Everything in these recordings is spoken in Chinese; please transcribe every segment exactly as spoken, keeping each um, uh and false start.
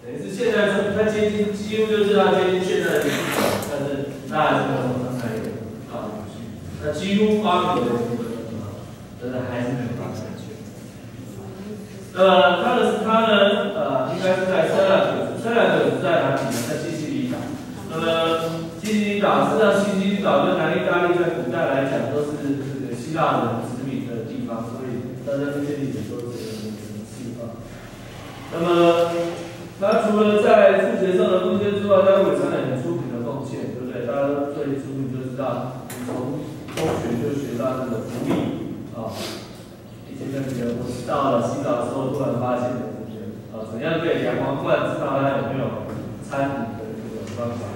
等于是现在是它接近，几乎就是它接近现在的历史，但是它还是没有从刚才有到进去，那几乎发明的部分啊，真的还是没有发展去。呃，它的它呢，呃，应该是在三两九，三两九是在哪里呢？在西西里岛。那么西西里岛，实际上西西里岛跟南意大利在古代来讲都是这个希腊人殖民的地方，所以大家对这历史都是有地方。那么，它除了在数学上的贡献之外，它为产业很出名的贡献，对不对？大家都最出名就知道，你从中学就学到这个浮力啊。以前的学我知道了，洗澡的时候突然发现的这个啊，怎样可以量王冠，知道它有没有参与的这种方法。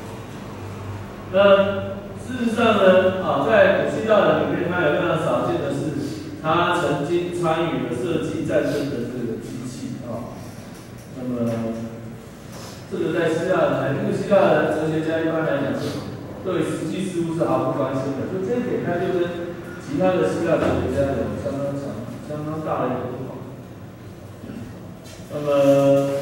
那事实上呢，啊，在古希腊人里面，它有非常少见的是，他曾经参与了设计战争的这个机器啊。那么，这个在希腊人，因为希腊人哲学家一般来讲是对实际事物是毫不关心的，所以这一点它就跟其他的希腊哲学家有相当长、相当大的一个不同。那么，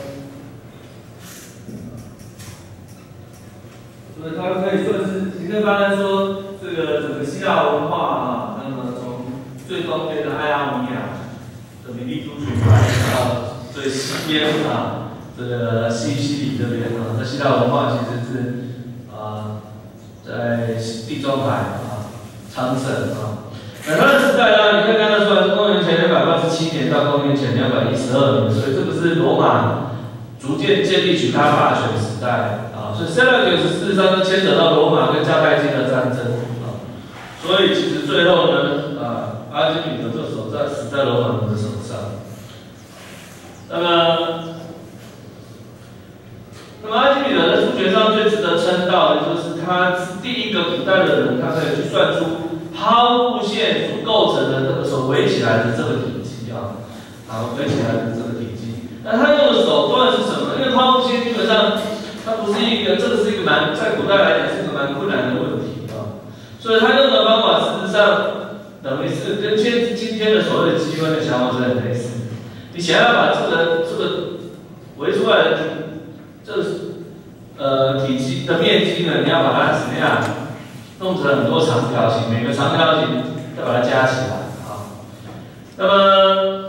所以它可以算是，你可以发现说，这个整个希腊文化啊，那么从最东边的爱奥尼亚的米利都群岛到最西边啊，这个西西里这边啊，那希腊文化其实是啊，在地中海啊昌盛啊。那它的时代呢，你可以看得出来是公元前两百八十七年到公元前两百一十二年，所以这个是罗马逐渐建立起它霸权时代。所以 Syracuse 事实上是牵扯到罗马跟迦太基的战争啊，所以其实最后呢，啊，阿基米德这手在死在罗马人的手上。那么，那么阿基米德在数学上最值得称道的就是他是第一个古代的人，他可以去算出抛物线所构成的这个所围起来的这个体积啊，啊，围起来的这个体积。那他用的手段是什么？因为抛物线基本上它不是一个，这个是一个蛮，在古代来讲是一个蛮困难的问题啊，所以他用的方法事实上等于是跟今今天的所谓的积分的想法是很类似的。你想要把这个这个围出来的体，这呃体积的面积呢，你要把它怎么样弄成很多长条形，每个长条形再把它加起来啊。那么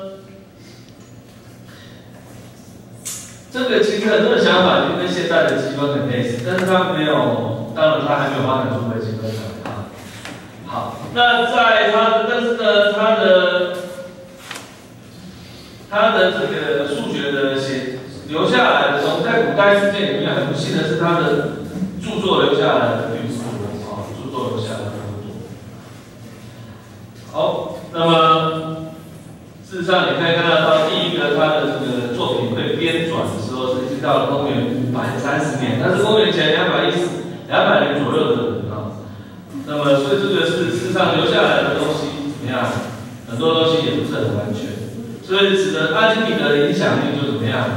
这个其实很多的想法就跟现在的积分很类似，但是它没有，当然它还没有发展出微积分来啊。好，那在它的，但是呢，它的它的这个数学的写留下来的，从在古代世界里面很不幸的是，它的著作留下来的并不多啊，著作留下来的不多。好，那么事实上你可以看得到，第一个它的这个作品被编纂的时候是已经到了公元五百三十年，但是公元前两百一十两百年左右的人啊。那么所以这个是事实上留下来的东西怎么样？很多东西也不是很完全，所以使得阿基米德的影响力就怎么样？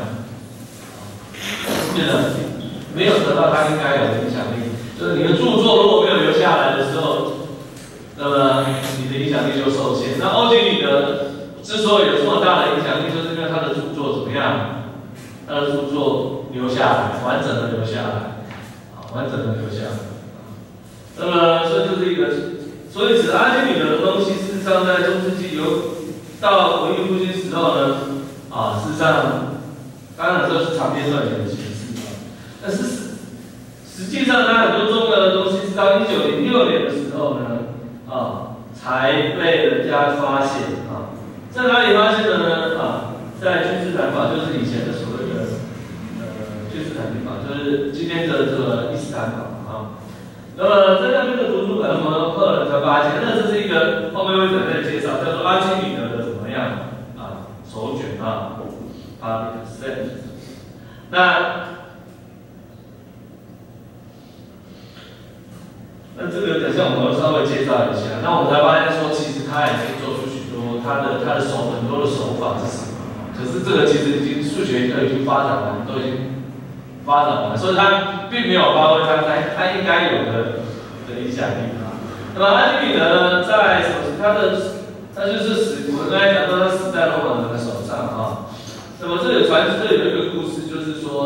变得没有得到他应该有的影响力。就是你的著作如果没有留下来的时候，那么你的影响力就受限。那欧几里得之所以有这么大的影响力，就是因为他的著作怎么样？他的著作留下来，完整的留下来，啊，完整的留下来。那么，所以这是一个，所以指阿基米德的东西，事实上在中世纪有到文艺复兴时候呢，啊，事实上，当然这是长篇撰写的形式啊，但是实际上它很多重要的东西是到一九零六年的时候呢，啊，才被人家发现啊。在哪里发现的呢？啊，在君士坦堡，就是以前的所谓的呃君士坦丁堡，就是今天的这个伊斯坦堡啊。那么在那边的图书馆，我们后来才发现，那这是一个后面会展开介绍，叫做阿基米德的怎么样啊手卷啊，啊 set。那那这个等一下我们稍微介绍一下，那我们才发现说，其实他已经做出许多他的他的手很多的手法是什么？可是这个其实已经数学都已经发展完，都已经发展完，所以他并没有发挥他他他应该有的的影响力啊。那么阿基米德呢，在什么？他的他就是死，我们刚才讲到他死在罗马人的手上啊。那么这个传，这里有一个故事，就是说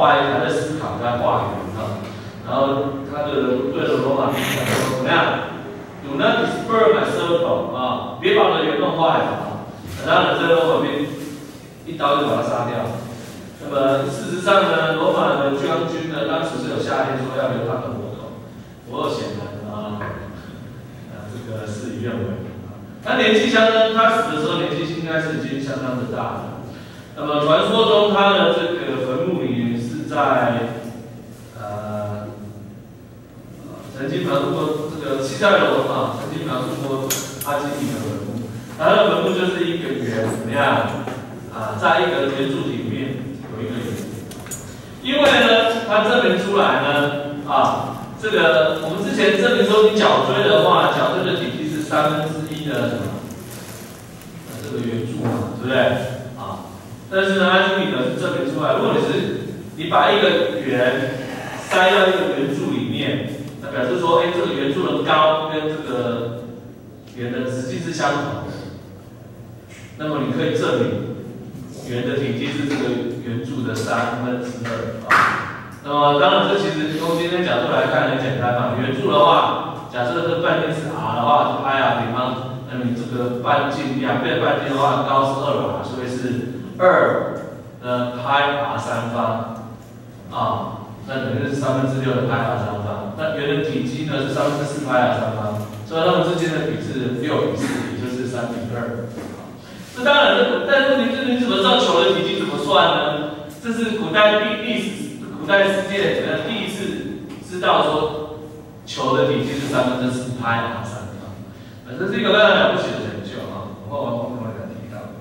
画一，还在思考，在画圆啊。然后他的对着罗马人讲说，怎么样 ？Do not disturb my circle 啊，别把我的圆弄坏啊。当然，这个罗马兵一刀就把他杀掉。那么事实上呢，罗马的将军呢，当时是有下令说要留他的活口。不过显然啊，啊这个事与愿违。他年纪相当，他死的时候年纪应该是已经相当的大了。那么传说中他的这个坟墓里是在呃，曾经描述过这个西塞罗啊，曾经描述过阿基米德坟墓。他的坟墓就是一个圆，怎么样啊？在一个圆柱体里面有一个圆。因为呢，他证明出来呢啊，这个我们之前证明说，你角锥的话，角锥的体积是三分之一的什么？这个圆柱嘛，对不对？啊，但是呢，阿基米德是证明出来，如果你是你把一个圆塞到一个圆柱里面，那表示说，哎，这个圆柱的高跟这个圆的直径是相同的，那么你可以证明圆的体积是这个圆柱的三分之二啊。那么当然，这其实从今天角度来看很简单嘛，圆柱的话，假设这半径是 r 的话，就 i r 平方。那你这个半径两倍半径的话，高是二 r， 所以是二的派 r 三方啊，那等于是三分之六的派 r 三方。那圆的体积呢是三分之四派 r 三方，所以它们之间的比是六比四，也就是三比二。这当然是，但是问题是你怎么知道球的体积怎么算呢？这是古代历历史、古代世界呃第一次知道说球的体积是三分之四派 r 三方。这是一个非常了不起的成就啊！我往后面会提到。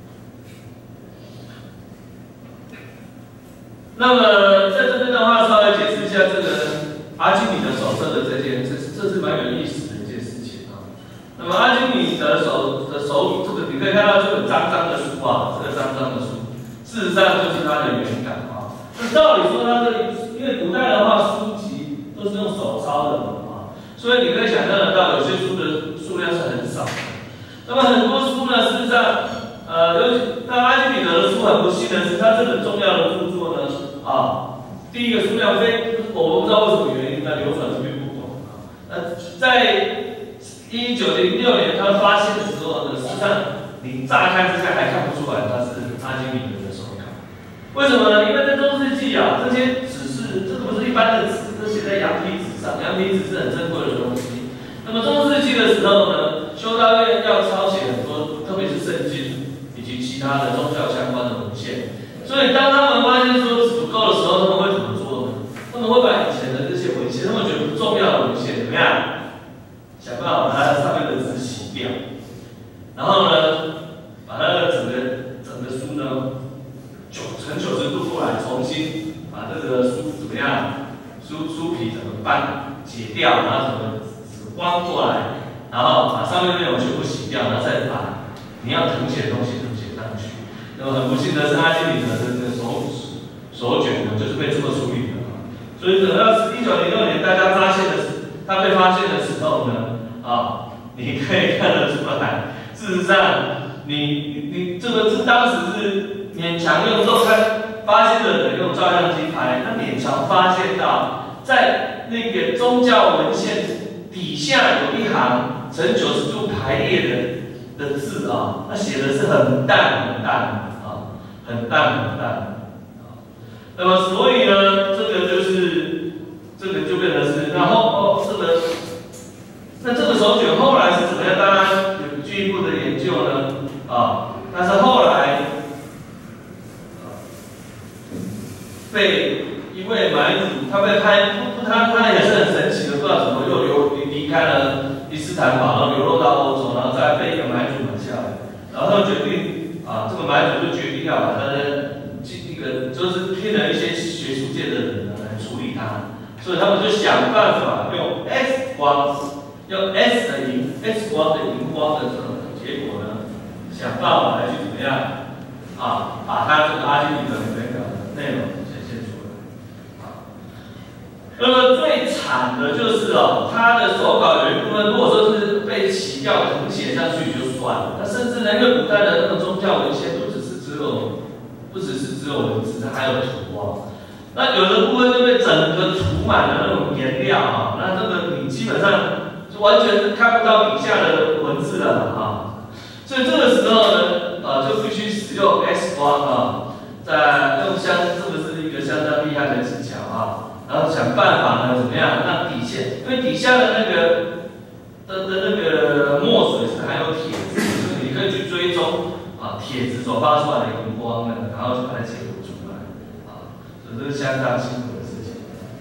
那么在这边的话，稍微解释一下这个阿基米德手册的这件，这是这是蛮有意思的一件事情啊。那么阿基米德手的手，这个你可以看到这本脏脏的书啊，这个脏脏的书，事实上就是它的原稿啊。那照理说，它这因为古代的话，书籍都是用手抄的嘛啊，所以你可以想象得到，有些书的数量是很少的。那么很多书呢，事实上，呃，尤其那阿基米德的书很不幸的是，他这本重要的著作呢，啊，第一个数量非，我不知道为什么原因，它流传的并不广啊。那在一九零六年他发现的时候呢，实际上你乍看之下还看不出来它是阿基米德的手稿。为什么呢？因为在中世纪啊，这些纸是这个不是一般的纸，这写在羊皮纸上，羊皮纸是很珍贵的东西。那么中世纪的时候呢，修道院要抄写很多，特别是圣经以及其他的宗教相关的文献。所以当他们发现说纸不够的时候，他们会怎么做呢？他们会把以前的这些文献，他们觉得不重要的文献怎么样？想办法把它上面的字洗掉，然后呢，把它的整个整个书呢，九乘九十度过来，重新把这个书怎么样，书书皮怎么搬解掉，然后怎么纸翻过来，然后把上面内容全部洗掉，然后再把你要誊写的东西誊写上去。那么很不幸的是，阿基米德的这个手手卷呢，就是被这么处理的。所以等到一九零六年大家发现的时，他被发现的时候呢。啊，你可以看得出来，事实上，你你你这个是当时是勉强用照看发现的人用照相机拍，他勉强发现到，在那个宗教文献底下有一行呈九十度排列的的字啊，那写的是很淡很淡啊，很淡很淡啊。那么所以呢，这个就是这个就变成是，然后哦这个。那这个手卷后来是怎么样？当然有进一步的研究呢，啊，但是后来，啊，被一位买主，他被拍，他他也是很神奇的，不知道怎么又流离开了伊斯坦堡，然后流落到欧洲，然后再被一个买主买下来，然后他决定，啊，这个买主就决定要把他的这个就是聘了一些学术界的人来处理他，所以他们就想办法用 X 光。用 S 的荧 X 光的荧光的这种结果呢，想办法来去怎么样啊，把它这个阿基米德原稿的内容显现出来。啊，那么最惨的就是哦，他的手稿有一部分，如果说是被洗掉、誊写上去就算了，那甚至呢，因为古代的那种宗教文献不只是只有，不只是只有文字，它还有图啊。 那有的部分就被整个涂满了那种颜料啊，那这个你基本上就完全看不到底下的文字了啊。所以这个时候呢，呃，就必须使用 X 光啊，在用相，这个是一个相当厉害的技巧啊。然后想办法呢，怎么样让底线，因为底下的那个的的那个墨水是含有铁质，所以你可以去追踪啊铁质所发出来的荧光呢，然后就把它解读出来啊，所以这是相当辛苦的事情。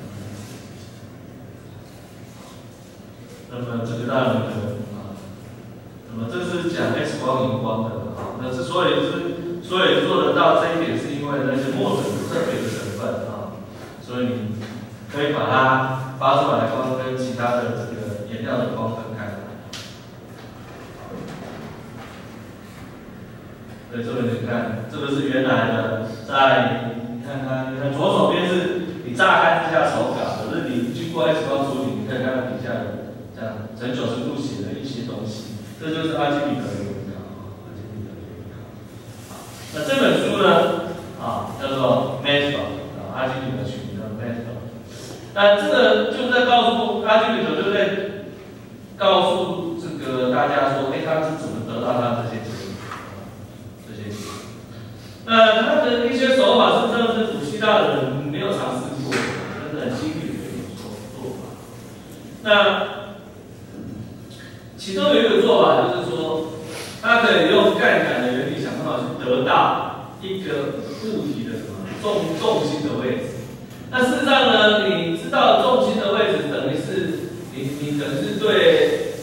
那么这个当然呢啊，那么这是讲 X 光荧光的啊，那之所以是所以做得到这一点，是因为那些墨水有特别的成分啊，所以你可以把它发出来的光跟其他的这个颜料的光分开来。所以这个你看，这个是原来的，在你看它，你看左手边是你乍看之下手稿，可是你经过 X 光处理，你可以看到底下的这样呈九十度写的一些东西，这就是阿基米德的原稿啊，阿基米德的原稿。好，那这本书呢，啊，叫做 Method 啊，阿基米德取名叫 Method。那这个就在告诉阿基米德，就在告诉这个大家说，哎，他是怎么得到他这些结论，这些结论。那他的一些手法，事实上是古希腊的人没有尝试过，真的很新颖的一种做做法。那其中有一个做法就是说，他可以用杠杆的原理，想办法去得到一个物体的什么重重心的位置。那事实上呢，你知道重心的位置，等于是你你等于是对，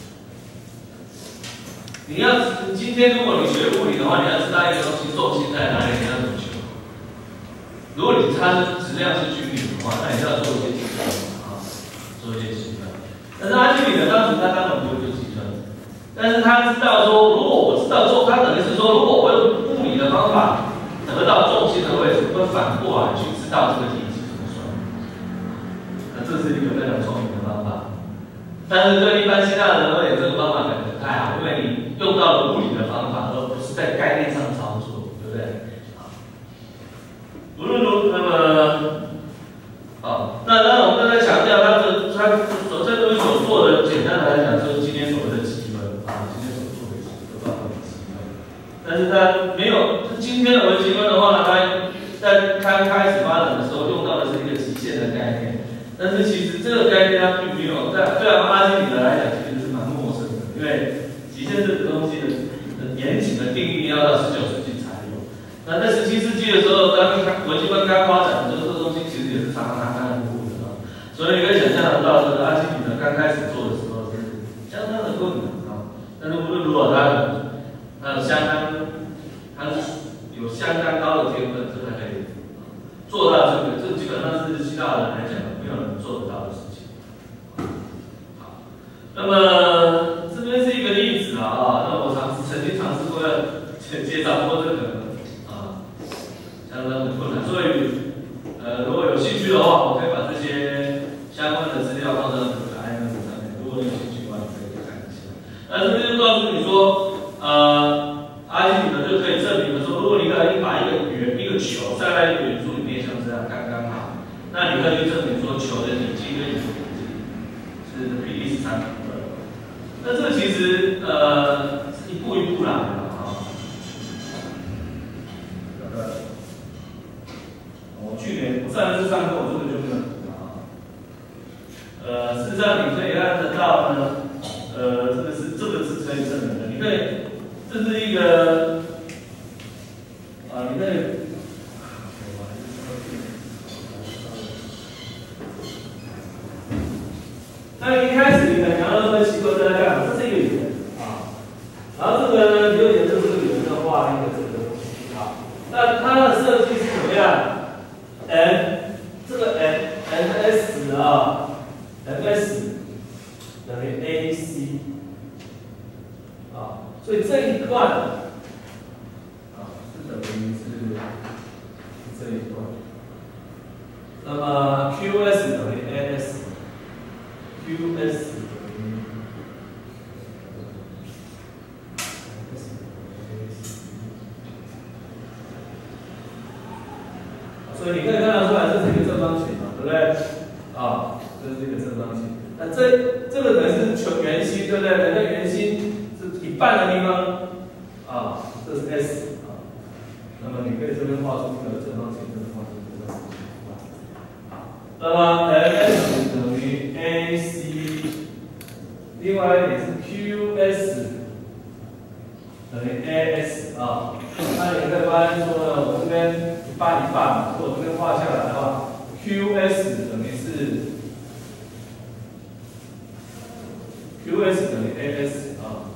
你要今天如果你学物理的话，你要知道一个东西重心在哪里，你要怎么求？如果你它的质量是均匀的话，那你就要做一些计算啊，做一些计算。但是阿基米德当时他当然不会做计算，但是他知道说，如果我知道重，他等于是说，如果我用物理的方法得到重心的位置，会反过来去知道这个题。这是一个非常聪明的方法，但是对一般希腊人而言，这个方法可能不太好，因为你用到了物理的方法，而不是在概念上操作，对不对？好，无论如那么，好，那那我们刚才强调，他的他所这东西所做的，简单的来讲，就是今天所谓的积分啊，今天所做的得到的积分。但是它没有今天的微积分的话呢，它在刚开始发展的时候用到的是一个极限的概念。但是其实这个概念它并没有，在对阿基米德来讲，其实是蛮陌生的，因为极限这个东西的严谨的定义要到十九世纪才有。那在十七世纪的时候，当微积分刚发展的时候，这个东西其实也是常常常常不的啊。所以你可以想象得到，这个阿基米德刚开始做的时候是相当的困难啊。但是无论如何，他他有相当，他是有相当高的天分，这才可以做到这个，这基本上是希腊人来讲。没有人做得到的事情。好，那么这边是一个例子啊，那我尝试曾经尝试过要介绍过这个啊，相当的困难，所以呃，如果有兴趣的话，我可以把这些相关的资料放到这个 I M 上面，如果你有兴趣的话，你可以看一下。那这边就告诉你说，呃，阿基米德就可以证明的说，如果你可以把一个圆一个球塞在一个圆柱里面，像这样刚刚好。那你可以去证明说球的体积跟你的体积是比例是三比二。那这其实呃是一步一步来的啊。呃，我去年我上一次上课我这个就没有读了啊。呃，事实上你可以看得到呢，呃，这个是这个是可以证明的。你可以，这是一个啊，你可以。那一开始你可能想要分析过在干嘛？这是一个圆啊，然后这个呢，你就沿着这个圆的画一个这个东西啊。那它的设计是怎么样 ？n 这个 n n s 啊 ，n s 等于 a c 啊，所以这一段啊是等于是这一段。那么 q s 等于 a s。Q S 等于，所以你可以看得出来，这是方形嘛，对不对？啊，这是一个正方形。那这这个等于是全圆心，对不对？那圆心是一半的地方，啊，这是 S 啊。那么你可以这边画出一个正方形，这边画出一个正方形。那么 S 等于 A C， 另外一点是 Q S 等于 A S 啊。那你可以发现说呢，我这边一半一半，如果我这边画下来的话 ，Q S 等于是 Q S 等于 A S 啊。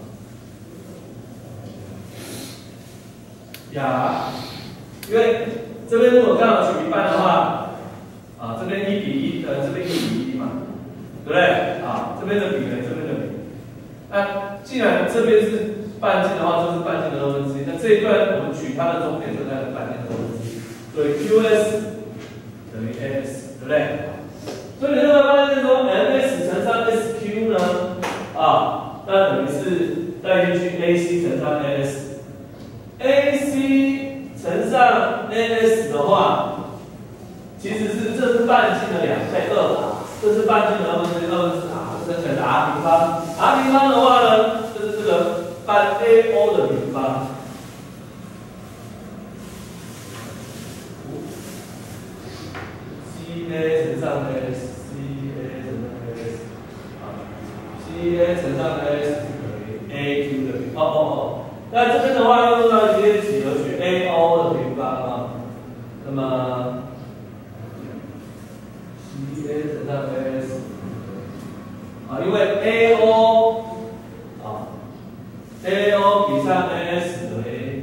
呀，因为这边如果刚好取一半的话。啊，这边一比一，呃，这边一比一嘛，对不对？啊，这边的比等于这边的比。那既然这边是半径的话，这是半径的二分之一。那这一段我们取它的中点就在半径的二分之一，所以 Q S 等于 A S， 对不对？所以你会发现说 M S 乘上 S Q 呢，啊，那等于是带进去 A C 乘上 A S。A C 乘上 A S 的话。其实是这是半径的两倍二，这是半径的二分之一，二分之 r， 这等于 r 平方。r 平方的话呢，就是这个半 A O 的平方。C A 乘上 A S，C A 乘上 A S， 啊 ，C A 乘上 A S 等于 A Q 的平方。哦哦哦，那这边的话用到一些几何学 A O 的平方啊，那么。C A 乘上 A S 啊，因为 A O 啊 ，A O 比上 A S 等于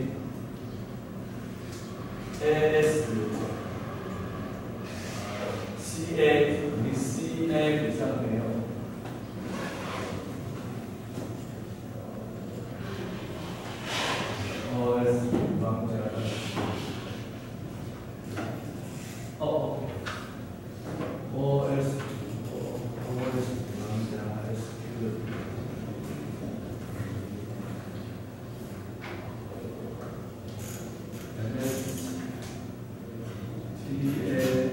A S C A 等于 C A 比上 A O。O S 平方加哦哦。O S O S 平方加 S Q 的平方，C A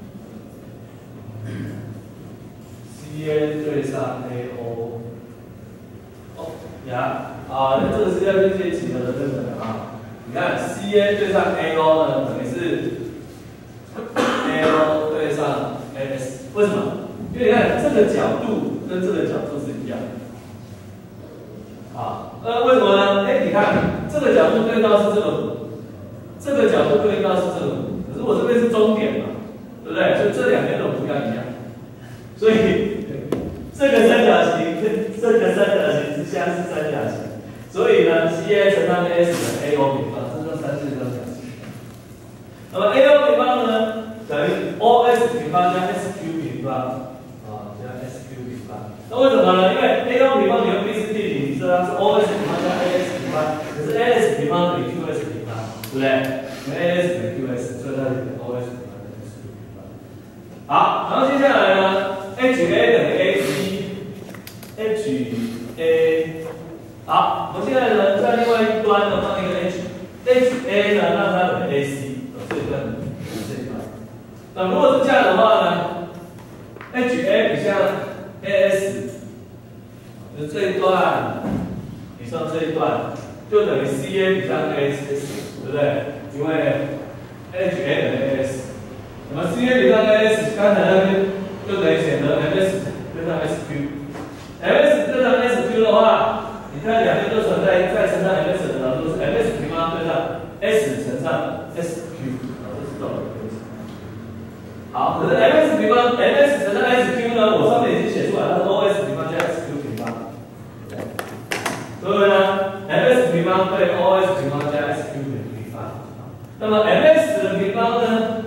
C A 对上 A O， 哦呀啊，那这个是要这些几何的根本啊。你看 C A 对上 A O 呢，等于是 A O 对上 A S。为什么？因为你看这个角度跟这个角度是一样的，啊，呃，为什么呢？哎，你看这个角度对到是这个弧，这个角度对到是这个弧，可是我这边是中点嘛，对不对？所以这两边的弧要一样，所以这个三角形跟这个三角形是相似三角形，所以呢 ，C A 乘上 A S 等于 A O 平方，这就是三次三角形。那么 A O 平方呢，等于 O S 平方加 S Q 平方啊，加 S Q 平方。那为什么呢？因为 A O 平方你用毕氏定理，你知道它是 O S 平方加 A S 平方，可是 A S 平方等于 Q S 平方，对不对？因为 A S 等于 Q S， 所以它就等于 O S 平方等于 S Q 平方。好，然后接下来呢 ，H A 等于 A C，H A。好，我们现在呢，在另外一端呢放一个 H，H A 呢让它等于 A C， 这一段这一段。那如果是这样的话呢 ，H A 比上 A S， 就是这一段比上这一段，就等于 C A 比上 A S， 对不对？因为 H A 等于 A S， 那么 C A 比上 A S， 刚才那边就等于显得 M S 对上 S Q，M S 对上 S Q 的话。你看两边都存在，再乘上 M S 的呢，都是 M S 平方对上 S 乘上 S Q， 啊，这是这种东西。好，可是 M S 平方 M S 乘上 S Q 呢，我上面已经写出来，它是 O S 平方加 S Q 平方。所以呢 ，M S 平方对 O S 平方加 S Q 平方。那么 M S 的平方呢？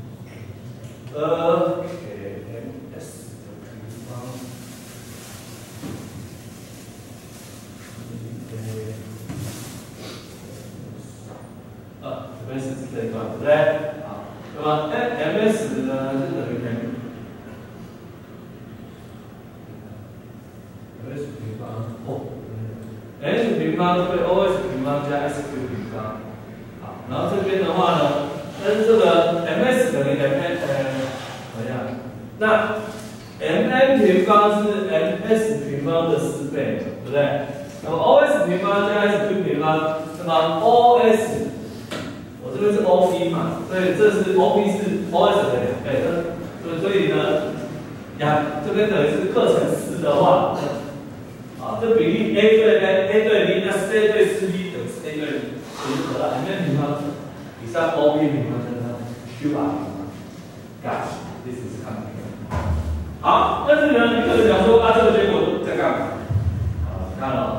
呃。M S 是这一段，对不对？好，那么 M S 呢是等于 M S 平方哦 ，M S 平方对 O S 平方加 S Q 平方。好，然后这边的话呢，但是这个 M S 等于 M S 呃怎么样？那 mn 平方是 ms 平方的四倍，对不对？那么 os 平方加 sq 平方，那么 os 我这边是 op 嘛，所以这是 op 是 os 的两倍，所以所以呢，呀，这边等于是克乘四的话，啊，这比例 a 对 a a 对 b， 那 c 对 四 b 等于 a 对 b， 所以就得到 mn 平方以上 op 平方加上 q r 平方 ，gosh，this is complicated。好，但是呢，你可能想说，啊，这个结果在干嘛？好，你看了。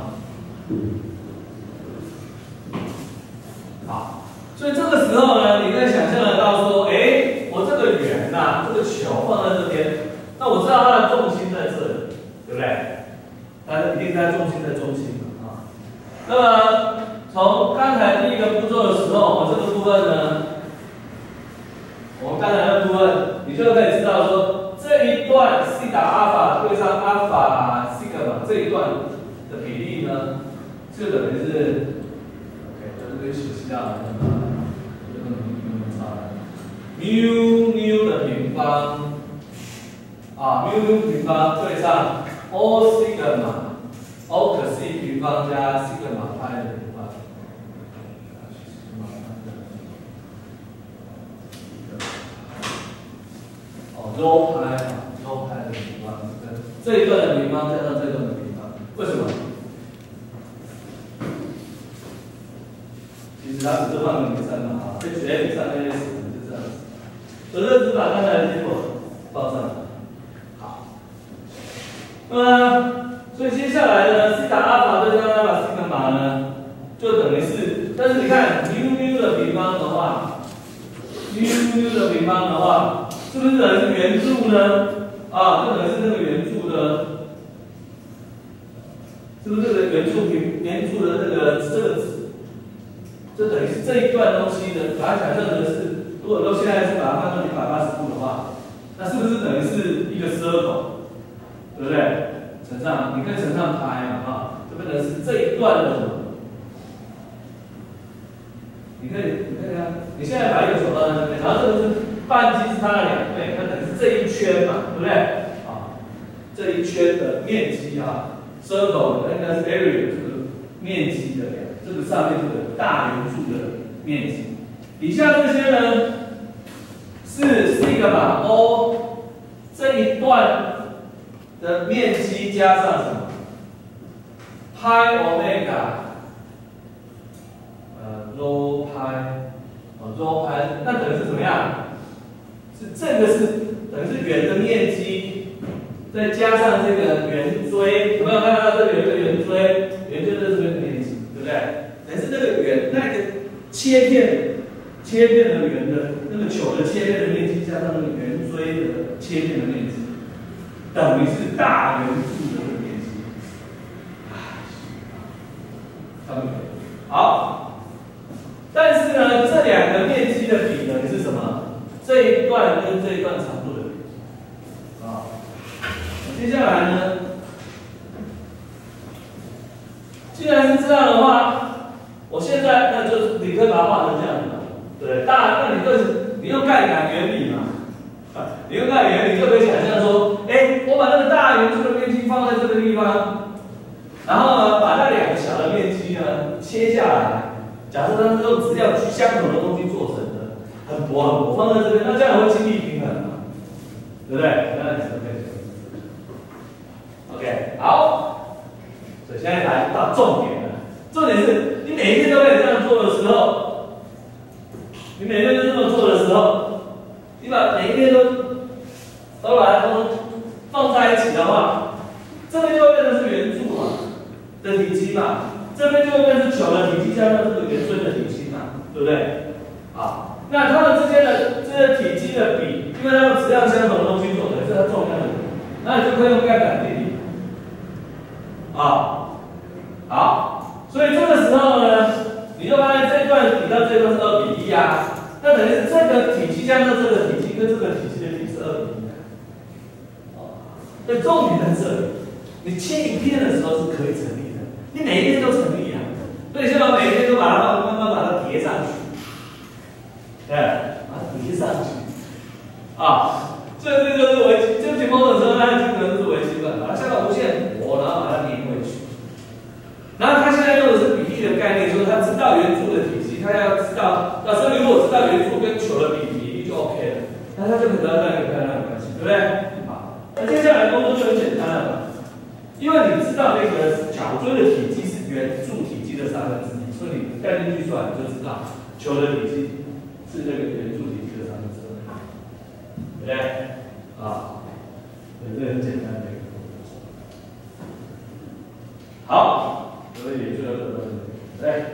好，所以这个时候呢，你可以想象得到说，哎，我这个圆呐、啊，这个球放在这边，那我知道它的重心在这里，对不对？它一定在重心在中心嘛，啊。那么从刚才第一个步骤的时候，我们这个部分呢，我们刚才的部分，你就可以知道说，这一段西塔阿法对上阿法西格玛这一段的比例呢，就等于是。可以学习到的，这个没差的。mu mu 的平方啊 ，mu mu 平方对上 o sigma o cos 平方加 sigma pi 的平方。哦 ，rho pi 啊 ，rho pi 的平方，这一段的平方加上这一段的平方，为什么？其实它只是换个名称嘛，啊 ，h f 上 a s 就这样子，所以这只把刚才的结果报上来。好，那么所以接下来呢，西塔阿法对上阿法西格玛呢，就等于是，但是你看 mu mu 的平方的话 ，mu mu 的平方的话，是不是等于是圆柱呢？啊，就等于是这个圆柱的，是不是这个圆柱平圆柱的这个这个值？这等于是这一段东西的，把它想象成是，如果说现在是把它换成一百八十度的话，那是不是等于是一个 circle， 对不对？乘上，你可以乘上 pi 嘛，啊，这边的是这一段的什么？你可以，你可以看，你现在把一个手放在这边，然后这个是半径是它的两倍，那等于是这一圈嘛，对不对？啊，这一圈的面积啊 ，circle 的应该是 area 这个面积的两。这个上面这个大圆柱的面积，底下这些呢是 sigma o 这一段的面积加上什么 pi omega 呃 rho pi 哦 rho pi 那等于是怎么样？是这个是等于是圆的面积，再加上这个圆锥，有没有看到这里有一个圆锥？圆锥就是这个面积。对不对？但是那个圆，那个切片，切片的圆的那个球的切片的面积加上那个圆锥的切片的面积，等于是大圆柱的这个面积。好，但是呢，这两个面积的比等于是什么？这一段跟这一段长度的比。啊，接下来呢？既然是这样的话，我现在那就是你可以把它画成这样子嘛，对，大，那你就是你用概感原理嘛，啊，你用概感原理就可以想象说，哎，我把那个大圆柱的面积放在这个地方，然后呢，把那两个小的面积呢切下来，假设它是用质量相同的东西做成的，很薄很薄，放在这边，那这样会经历平衡嘛，对不对？那你是可以 OK， 好。所以现在来到重点了，重点是你每一天都可以这样做的时候，你每天都这么做的时候，你把每一天都都把它都放在一起的话，这边就会变成是圆柱嘛的体积嘛，这边就会变成是球的体积加上这个圆锥的体积嘛，对不对？好，那它们之间的这些体积的比，因为它们质量相同的东西做的，是它重量的比，那你就可以用概感定理。啊，好，所以这个时候呢，你就发现这一段比到这一段是二比一啊，那等于是这个体积加上这个体积跟这个体积的比是二比一。哦，所以重点在这里，你切一片的时候是可以成立的，你每一片都成立啊，所以先把每一片都把它慢慢把它叠上去，对，把它叠上去，啊。 所以这就是微积，就解某种程度它的均衡是微积分，把它下到无限活，然后把它粘回去。然后他现在用的是比例的概念，就是他知道圆柱的体积，他要知道，那所以如果知道圆柱跟球的比比例就 OK 了，那他就可以得到这样一个漂亮的关系，对不对？好，那接下来工作就很简单了嘛，因为你知道那个角锥的体积是圆柱体积的三分之一，所以你概念计算你就知道球的体积是那个圆柱体积的三分之二，对不对？啊，对，这很简单的一个工作。好。所以就对，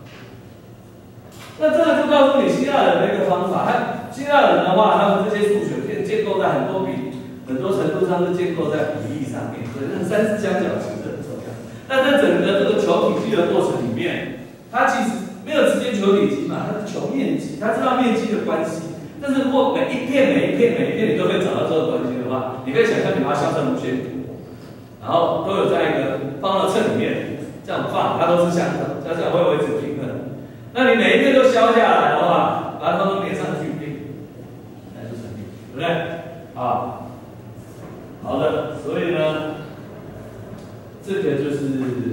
那这个就告诉你希腊人的一个方法。他希腊人的话，他们这些数学建建构在很多比很多程度上是建构在比例上面，所以这个三四相角其实很重要。那在整个这个球体积的过程里面，它其实没有直接球体积嘛，它是球面积，它知道面积的关系。但是如果每一片每一片每一片你都可以找到这个关系的话，你可以想象你把它削成无限多，然后都有在一个放到秤里面。这样放，它都是相等，这样会维持平衡。那你每一片都削下来的话，把它都连上去并，那就成立，对不对？啊，好的，所以呢，这个就是，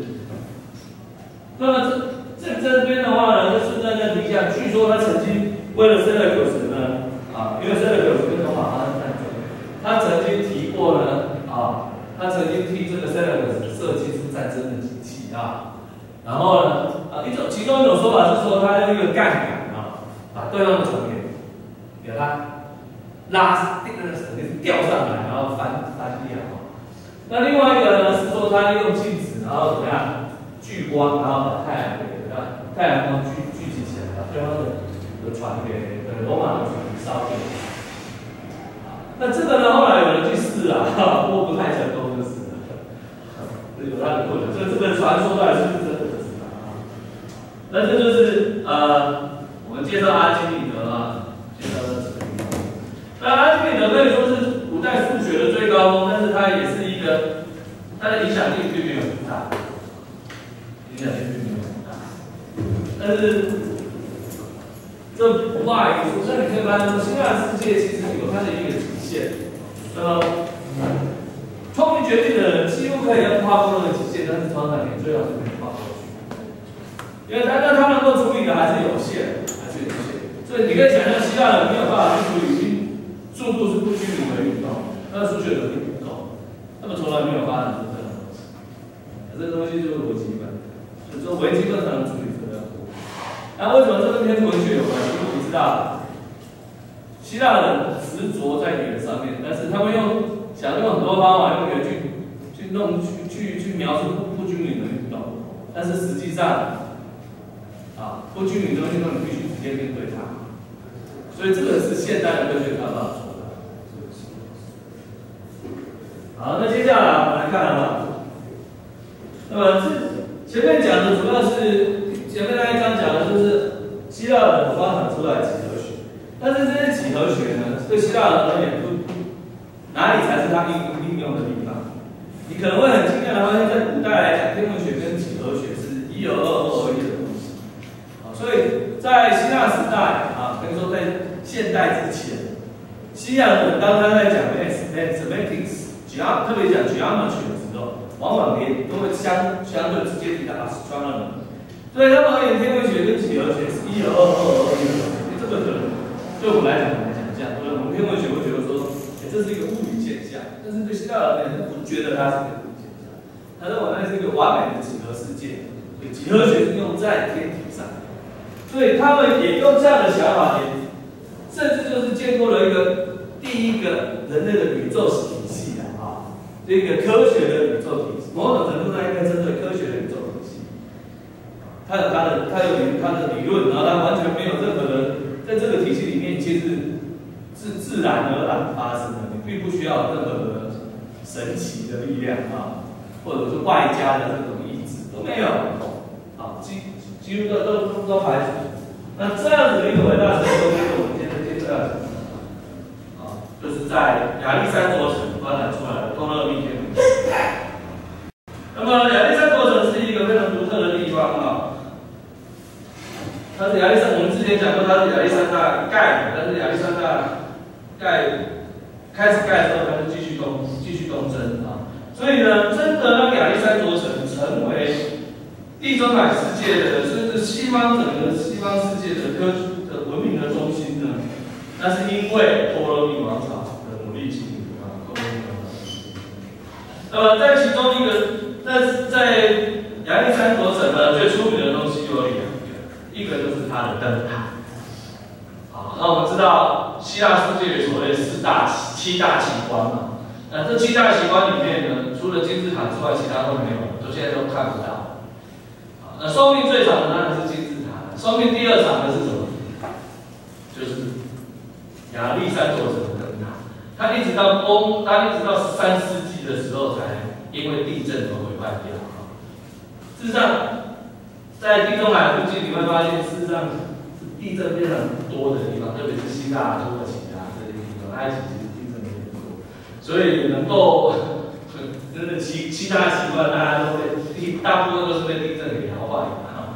那么这这这边的话呢，就顺带再提一下，据说他曾经为了塞勒克斯呢，啊，因为塞勒克斯跟罗马发生战争，他曾经提过呢，啊，他曾经替这个塞勒克斯设计出战争的机器。啊，然后呢，啊，一种其中一种说法是说，他用一个杠杆啊，把对方的船给给他拉，那个给吊上来，然后翻翻掉。那另外一个呢是说，他用镜子，然后怎么样聚光，然后把太阳给让太阳光聚聚集起来，把对方的的船给对罗马的船烧掉。那这个呢，后来有人去试啊，不过不太成功，就是。有它的困难，所以这个传说到底是不是真的不知道啊？那这就是呃，我们介绍阿基米德啊，介绍到这个地方。那阿基米德可以说是古代数学的最高峰，但是它也是一个，它的影响力并没有很大，影响力并没有很大。但是这不话一说，所以你可以发现说，希腊世界其实有它的一个极限。呃。聪明绝顶的人几乎可以要跨过那个极限，但是通常你最好是可以跨过去，因为但但他能够处理的还是有限，还是有限。所以你可以想象，希腊人没有办法去处理速度是不均匀的运动，那数学能力不够，他们从来没有发展出这种东西。这东西就是微积分，所以说微积分才能处理这个。那为什么这跟天文学有关系？因为我们知道，希腊人执着在语言上面，但是他们用。想用很多方法用语言去去弄去去去描述不不均匀的运动，但是实际上，啊不均匀的运动你必须直接面对它，所以这个是现代的科学看法说的。好，那接下来我们来看啊，那么这前面讲的主要是前面那一章讲的就是希腊人发展出来的几何学，但是这些几何学呢，对希腊人而言不。哪里才是它应应用的地方？你可能会很惊讶的发现，在古代来讲，天文学跟几何学是一而二，二而一的东西。啊，所以在希腊时代啊，可以说在现代之前，西洋人当他在讲 mathematics， 特别讲 geometry 的时候，往往也都会相相对直接提到 astronomy。所以他们而言，天文学跟几何学是一而二，二而一的东西。这个可能对我们来讲很难想象，所以我们天文学会觉得说。这是一个物理现象，但是对希腊人而言，他不觉得它是一个物理现象，他认为那是一个完美的几何世界。所以几何学是用在天体上，所以他们也用这样的想法，也甚至就是建构了一个第一个人类的宇宙体系的啊，这个科学的宇宙体系，某种程度上应该针对科学的宇宙体系。他有他的，他有他的理论，然后他完全没有任何的在这个体系里面，其实。是自然而然发生的，你并不需要任何的神奇的力量啊，或者是外加的这种意志都没有，啊，几几乎都都都排除。那这样子的一个伟大成就，就是我们现在接着要讲的，啊，就是在亚历山卓城发展出来的多勒密天文学。那么亚历山卓城是一个非常独特的地方啊，它是亚历山，我们之前讲过它是亚历山大盖的，但是亚历山大。盖开始盖的时候，它就继续东继续东征啊。所以呢，真的让亚历山卓城成为地中海世界的，甚至西方整个西方世界的科技的文明的中心呢，那是因为托勒密王朝的努力经营啊，托勒密王朝的努力经营。那么在其中一个，在在亚历山卓城呢，最出名的东西有两个，一个就是它的灯塔。好，那我们知道希腊世界有所谓四大七大奇观嘛。那这七大奇观里面呢，除了金字塔之外，其他都没有，都现在都看不到。啊，那寿命最长的当然是金字塔，寿命第二长的是什么？就是亚历山卓城的灯塔。它一直到公，它一直到十三世纪的时候才因为地震而毁坏掉。事实上，在地中海附近你会发现，事实上地震非常多的地方，特别是希腊、土耳其啊这些地方，埃及其实地震也很多。所以能够真的其其他习惯，大家都被地大部分都是被地震给摇坏的。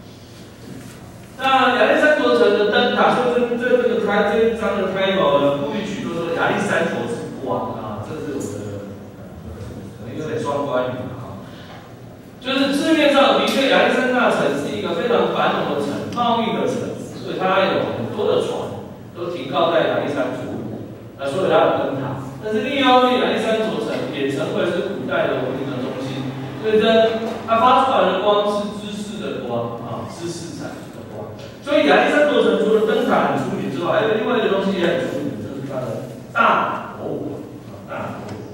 那亚历山卓城的灯塔，所以这这这个开这一章的开头呢，故意取作说亚历山卓之光啊，这是我的可能有点双关语啊。就是字面上的确，亚历山大城是一个非常繁荣的城，贸易的城，所以它有很多的船都停靠在亚历山卓，那所以它有灯塔。但是另一方面，亚历山卓城也成为是古代的文明的中心，所以呢，它发出来的光是知识的光啊，知识产生的光。所以亚历山卓城除了灯塔很出名之外，还有另外一个东西也很出名，就是它的大博物馆啊，大博物馆。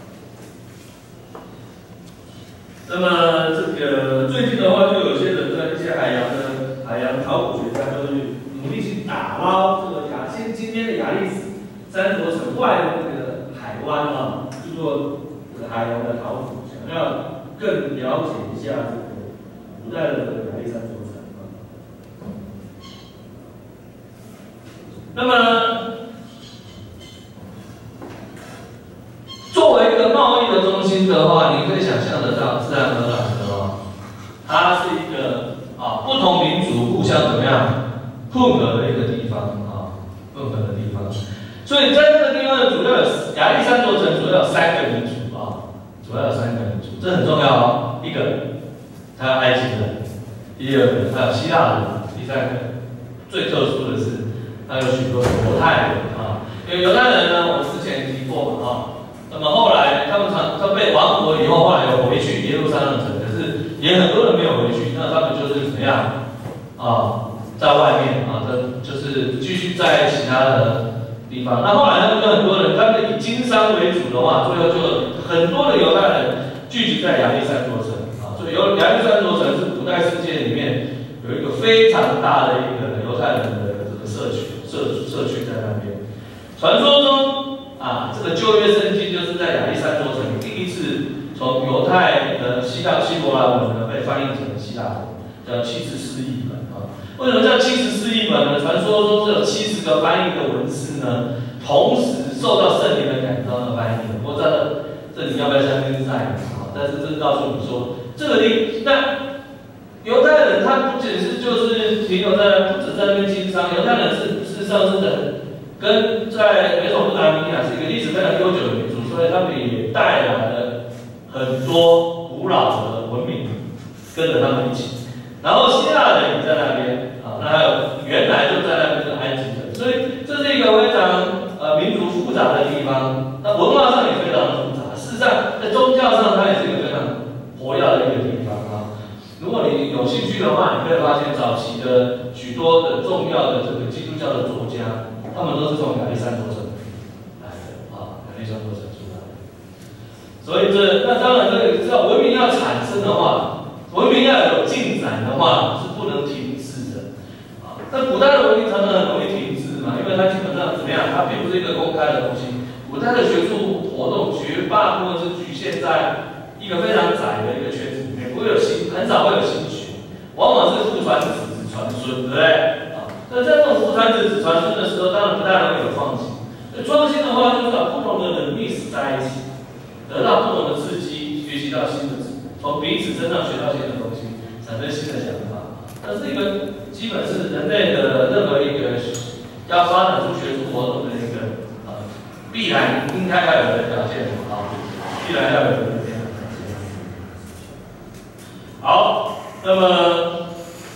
那么这个最近的话，就有些人在一些海洋的海洋考古学家，就会努力去打捞这个亚现今天的亚历山卓城外的那个海湾啊，去做这个海洋的考古，想要更了解一下这个古代的这个亚历山卓城啊。那么，作为一个贸易的中心的话，你可以想象得到，自然而然的哦，它是一个啊不同民族互相怎么样混合的一个地方啊，混合的地方。所以在这个地方的主要有亚历山卓城主要有三个民族啊，主要有三个民族，这很重要哦。一个，它有埃及人；第二个，它有希腊人；第三个，最特殊的是，它有许多犹太人啊。因为犹太人呢，我们之前提过嘛啊。那么后来他们常他被亡国以后，后来有回去耶路撒冷城，可是也很多人没有回去，那他们就是怎么样啊，在外面啊，就是继续在其他的地方。那后来他们就很多人，他们以经商为主的话，最后就很多的犹太人聚集在亚历山卓城啊，所以由亚历山卓城是古代世界里面有一个非常大的一个犹太人的这个社区社社区在那边。传说中啊，这个旧约圣经就是在亚历山卓城第一次从犹太的希腊希伯来文呢被翻译成希腊文，叫七十四译本啊。为什么叫七十四译本呢？传说中是有七十个翻译的文士呢，同时受到圣灵的感召的翻译的。我知道这你要不要相信是在啊？但是这告诉你说，这个地那犹太人他不仅是就是停留在不止在那边经商，犹太人是事实上是人。跟在美索不达米亚是一个历史非常悠久的民族，所以他们也带来了很多古老的文明，跟着他们一起。然后希腊人也在那边啊，那还有原来就在那边的埃及人，所以这是一个非常呃民族复杂的地方。那文化上也非常的复杂，事实上在宗教上它也是一个非常活跃的一个地方啊。如果你有兴趣的话，你可以发现早期的许多的重要的这个基督教的作家。他们都是从亚历山卓城来的啊，亚历山卓城出来的。所以这那当然，这个要文明要产生的话，文明要有进展的话，是不能停滞的啊。那古代的文明常常很容易停滞嘛，因为它基本上怎么样，它并不是一个公开的东西。古代的学术活动绝大部分是局限在一个非常窄的一个圈子里面，不会有新，很少会有新学，往往是父传子，子传孙，对不对？那在这种父传子子传孙的时候，当然不太容易有创新。创新的话，就是把不同的人 mix 在一起，得到不同的刺激，学习到新的，从彼此身上学到新的东西，产生新的想法。那这个基本是人类的任何一个要发展出学术活动的一个呃必然应该要有的条件啊，必然要有的条件。好，那么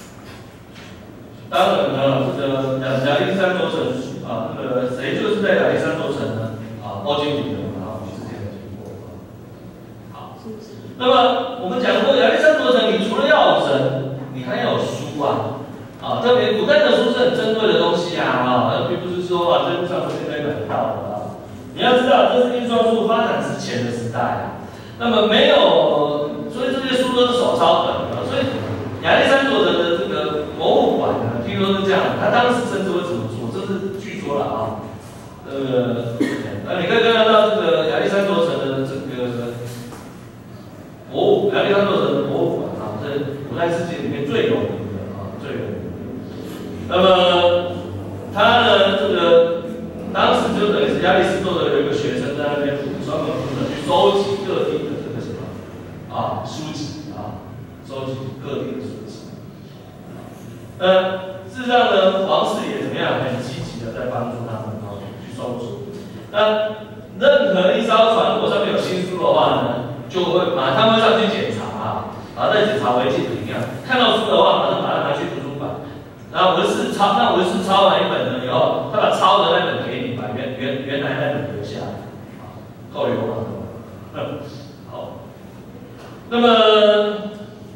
当然呢，这个亚亚历山多城啊，这个谁就是在亚历山多城呢？啊，欧几里得啊，我们之前有听过啊。好，那么我们讲过亚历山多城，你除了要有神，你还要有书啊。啊，特别古代的书是很珍贵的东西啊，啊，并不是说啊，在路上随便可以买得到的啊。你要知道，这是印刷术发展之前的时代啊。那么没有，所以这些书都是手抄本啊。所以亚历山多城的这个博物馆呢，听说是这样，他当时甚至会怎么做？这是据说了啊。呃，那你可以看得到这个亚历山多城的这个博物，亚历山多城的博物馆啊，在古代世界里面最有名的啊，最有名的。那么他呢，这个当时就等于是亚里士多德有一个学生在那边专门负责去收集各地的这个什么啊书籍啊，收集各地的书籍。呃，事实上呢，皇室也怎么样，很积极的在帮助他们啊去收集。那任何一艘船如果上面有新书的话呢，就会马上会上去检查啊，把它再检查违禁品啊，看到书的话，马上把它拿去图书馆。然后文士抄，那文士抄完一本了以后，他把抄的那本给你，把原原原来那本留下来，啊，够流氓的。好，那么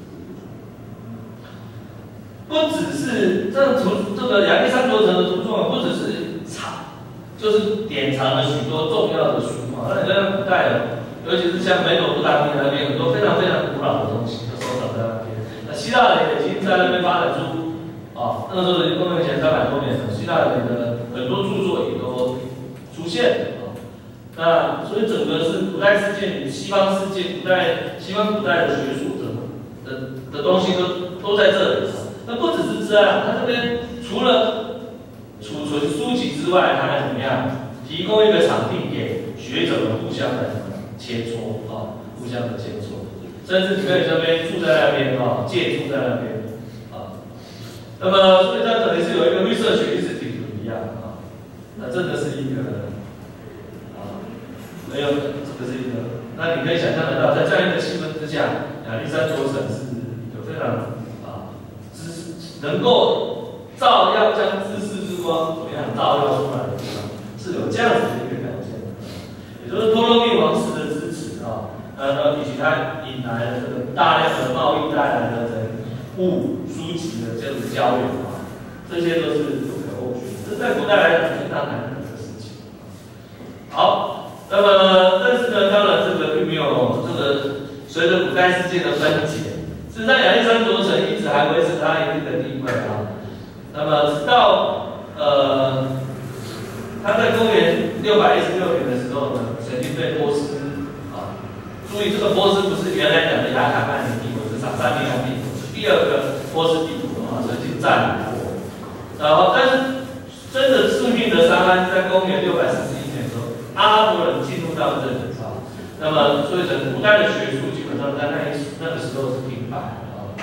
不只是这图这个亚历山多城的图书馆，不只是藏，就是典藏了许多重要的书嘛。那你看古代的，尤其是像美索不达米亚那边，很多非常非常古老的东西都收藏在那边。那希腊人已经在那边发展出。啊，那个时候已经公元前三百多年了，希腊人的很多著作也都出现了。那所以整个是古代世界、西方世界、古代西方古代的学术的的的东西都都在这里。那不只是这样，它这边除了储存书籍之外，它还怎么样？提供一个场地给学者们互相的切磋啊，互相的切磋，甚至你可以这边住在那边啊，借住在那边。那么，所以它等于是有一个绿色学历史地图一样啊，那真的是一个啊，没有，这个是一个，那你可以想象得到，在这样一个气氛之下，亚历山多城是有非常啊，知识能够照耀将知识之光怎么样照耀出来的地方，是有这样子的一个条件的，也就是托勒密王室的支持啊，呃，以及它引来了这个大量的贸易带来的人物。书籍的这样的交流啊，这些都是不可或缺，这在古代来讲是非常难得的事情。好，那么但是呢，当然这个并没有这个随着古代世界的分解，事实上亚历山多城一直还维持它一定的地位啊。那么直到呃，他在公元六百一十六年的时候呢，曾经被波斯啊，注意这个波斯不是原来讲的亚卡曼尼帝国，是萨珊尼亚帝国，是第二个。波斯帝国啊，曾经占领过，然后但是真的致命的伤害是在公元六百四十一年的时候，阿拉伯人进入到这里啊，那么所以整古代的学术基本上在那一那个时候是停摆啊。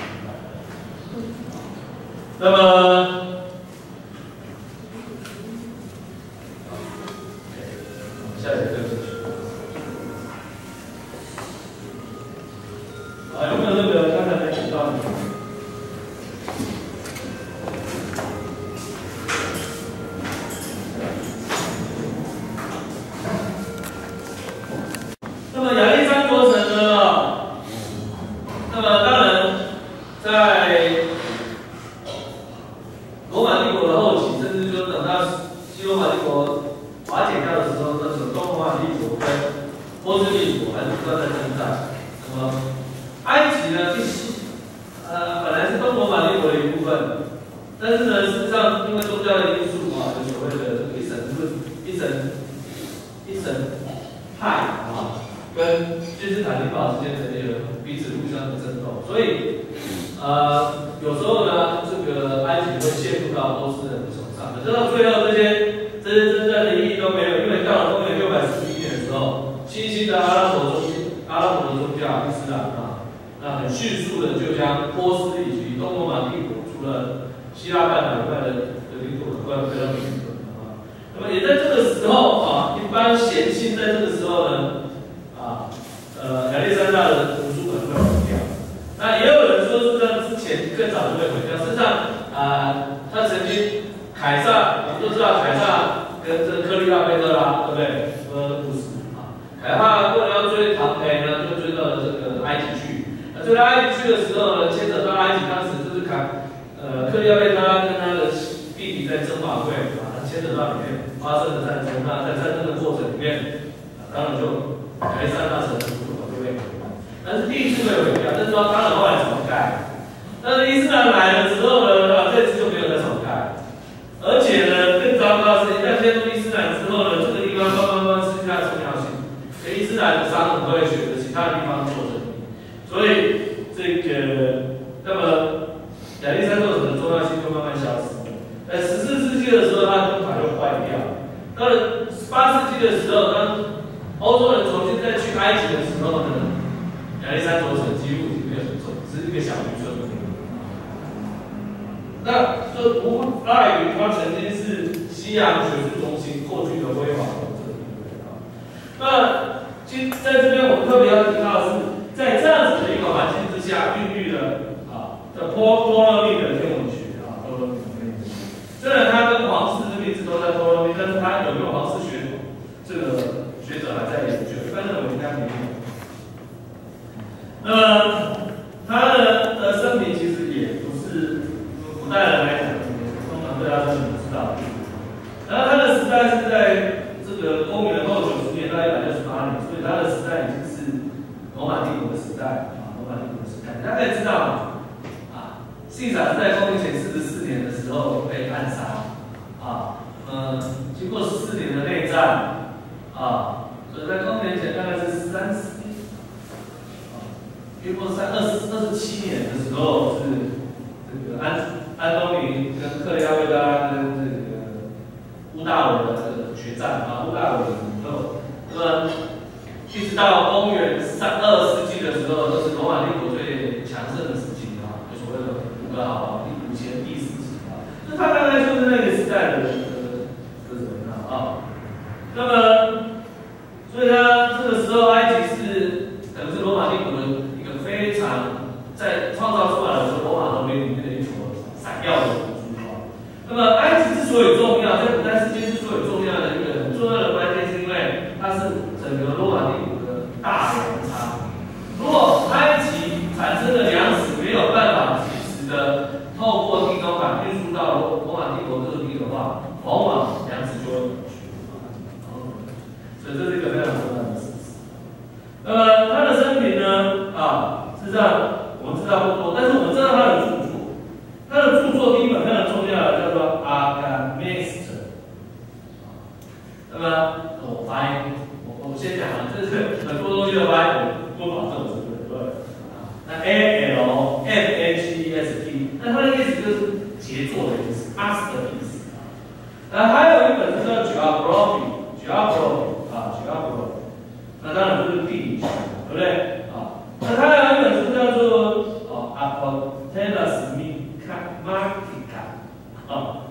那么，下一个啊，有没有那个刚才没提到的？那么亚历山多城呢？那么当然，在罗马帝国的后期，甚至说等到西罗马帝国瓦解掉的时候，那时候东罗马帝国跟波斯帝国还是不断在征战。那么埃及呢，其实呃本来是东罗马帝国的一部分，但是呢，事实上因为宗教的因素啊，就所谓的这个一神论、一神一神派啊。跟君士坦丁堡之间的这个彼此互相的争斗，所以呃有时候呢，这个埃及会陷入到波斯人的手上，可是到最后这些这些征战的意义都没有，因为到了公元六百四十一年的时候，新兴的阿拉伯宗阿拉伯的宗教伊斯兰啊，那很迅速的就将波斯以及东罗马帝国除了希腊半岛以外的领土很快飞到印度啊，那么也在这个时候啊，一般关咸性在这个时候呢，啊，呃，亚历山大的图书馆会毁掉。那也有人说是在之前更早就会毁掉。事实上，啊，他曾经凯撒，我们都知道凯撒跟这个克利奥佩特拉，对不对？说的故事啊，凯撒为了要追唐培呢，就追到了这个埃及去。那追到埃及去的时候呢，牵扯到埃及当时就是凯，呃，克利奥佩特拉跟他的弟弟在争马会啊，牵扯到里面发生的战争。那在战争的过程里面，啊、当然就亚历山大城的图书馆就被毁掉。但是第一次被毁掉，但是说当然后来重盖。但是伊斯兰来了之后呢，啊，这次就没有再重盖。而且呢，更糟糕的是，一旦接触伊斯兰之后呢，这个地方慢慢慢慢失去它的重要性，跟伊斯兰的商人会选择其他地方做生意，所以这个那么亚历山大城的重要性就慢慢消失。在十四世纪的时候，它的灯塔就坏掉。到了十八世纪的时候，当欧洲人重新再去埃及的时候呢，亚历山大城几乎已经没有什么，只是一个小渔村。那这无碍于它曾经是西洋学术中心过去的辉煌的这个地位啊。那其在这边我们特别要提到的是，在这样子的一个环境之下孕育了啊的托托勒密的天文学啊，托勒密的天文学。虽然他跟皇室的名字都在托勒密，但是他有没有皇室血统，这个学者还在研究，一般认为应该没有。那么他的呃生平其实也不是。古代人来讲，通常对他是不知道的。然后他的时代是在这个公元后九十年到一百六十八年，所以他的时代已经是罗马帝国的时代啊，罗马帝国的时代。大家可以知道嘛，啊，西萨是在公元前四十四年的时候被暗杀，啊，呃，经过十四年的内战，啊，所以在公元前大概是三十年，啊，约莫三二十二十七年的时候是这个安。安东尼跟克利奥佩特拉跟这个乌大维的这个决战啊，乌大维的武斗，那么一直到公元三二世纪的时候，都是罗马帝国最强盛的时期啊，就所谓的五个好皇帝，五前第四期啊，那他大概就是那个时代的呃的人啊。那么，所以呢，这个时候埃及是可能是罗马帝国的一个非常在创造出来的时候，罗马文明里面的一种。闪耀的图书馆。那么，埃及之所以重要，在古代世界之所以重要的一个很重要的关键，是因为它是整个罗马帝国的大粮仓。如果埃及产生的粮食没有办法及时的透过地中海运输到罗马帝国各地的话，往往粮食就会短缺。所以这是一个非常重要的事实。那么他的生平呢？啊，事实上我们知道不多，但是我们知道他的著作。他的著作第一本非常重要的叫做《阿甘梅斯特》。那么我发音，我我先讲啊，这是很多东西的发音，我不保证我是对的。那 A L M H E S T， 那它的意思就是杰作的意思 ，masterpiece 啊。那还有一本是叫 Geography，Geography 啊 ，Geography， 那当然就是地理学，对不对啊？那它还有一本是叫做哦 ，Apotelas Mathematica， 啊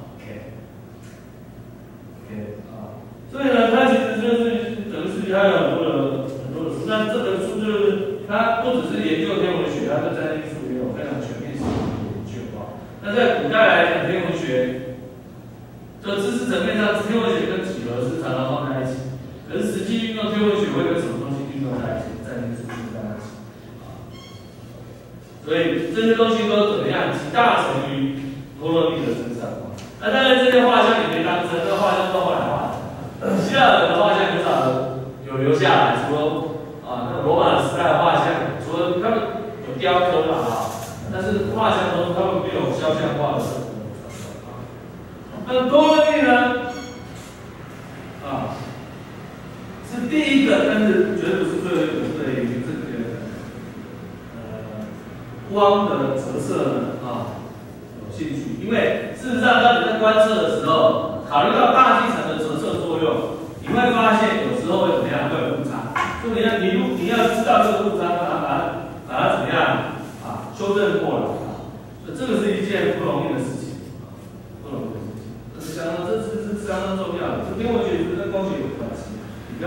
，OK，OK 啊，所以呢，它其实就是等于是它有很多的很多的书，那这本书就是它不只是研究天文学，它对占星术也有非常全面性的研究啊。那在古代来讲，天文学的知识层面上，天文学跟几何是常常放在一起，可是实际运用天文学会跟什么东西运用在一起？占星术运用在一起啊。所以这些东西都怎么样？集大成于托勒密的身上。那当然，这些画像也没当真，这画像都后来画的。希腊人的画像很少有留下来，除了啊，那罗马时代的画像，除了他们有雕刻嘛啊，但是画像中他们没有肖像画的这个。那托勒密呢？啊，是第一个，但是绝对不是最后一个对于这个呃光的折射呢啊有兴趣，因为事实上当你在观测的时候，考虑到大气层的折射作用，你会发现有时候会怎么样，会有误差。所以你要你你要知道这个误差，把它把它把它怎么样啊修正过来啊，所以这个是一件不容易的事情，不容易的事情，这是相当这是是相当重要的。这天文学跟光学有关系，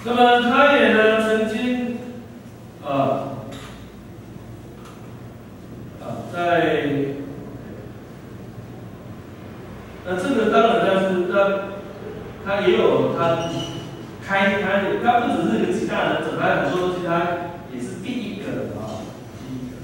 那么他也呢曾经，呃，啊，在，那这个当然他是他，他也有他开他他不只是一个极大人者，他很多东西他也是第一个啊，第一个。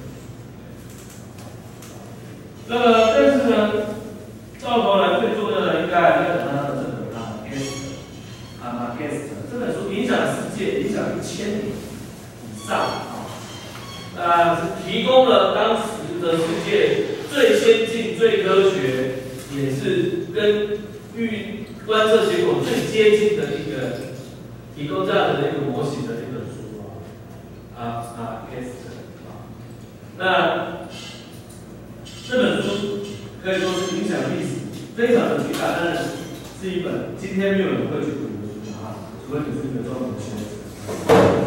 那么但是呢，到头来最重要的应该还是要讲到他的这个啊 ，guest 啊 ，guest 这本书影响世界，影响一千年以上啊，啊，提供了当时的世界最先进、最科学，也是跟预观测结果最接近的一个提供这样的一个模型的一本书啊，啊啊 ，guest 啊，那这本书可以说是影响历史非常的巨大，但是是一本今天没有人会去读的书啊，除非你是一个中文学者。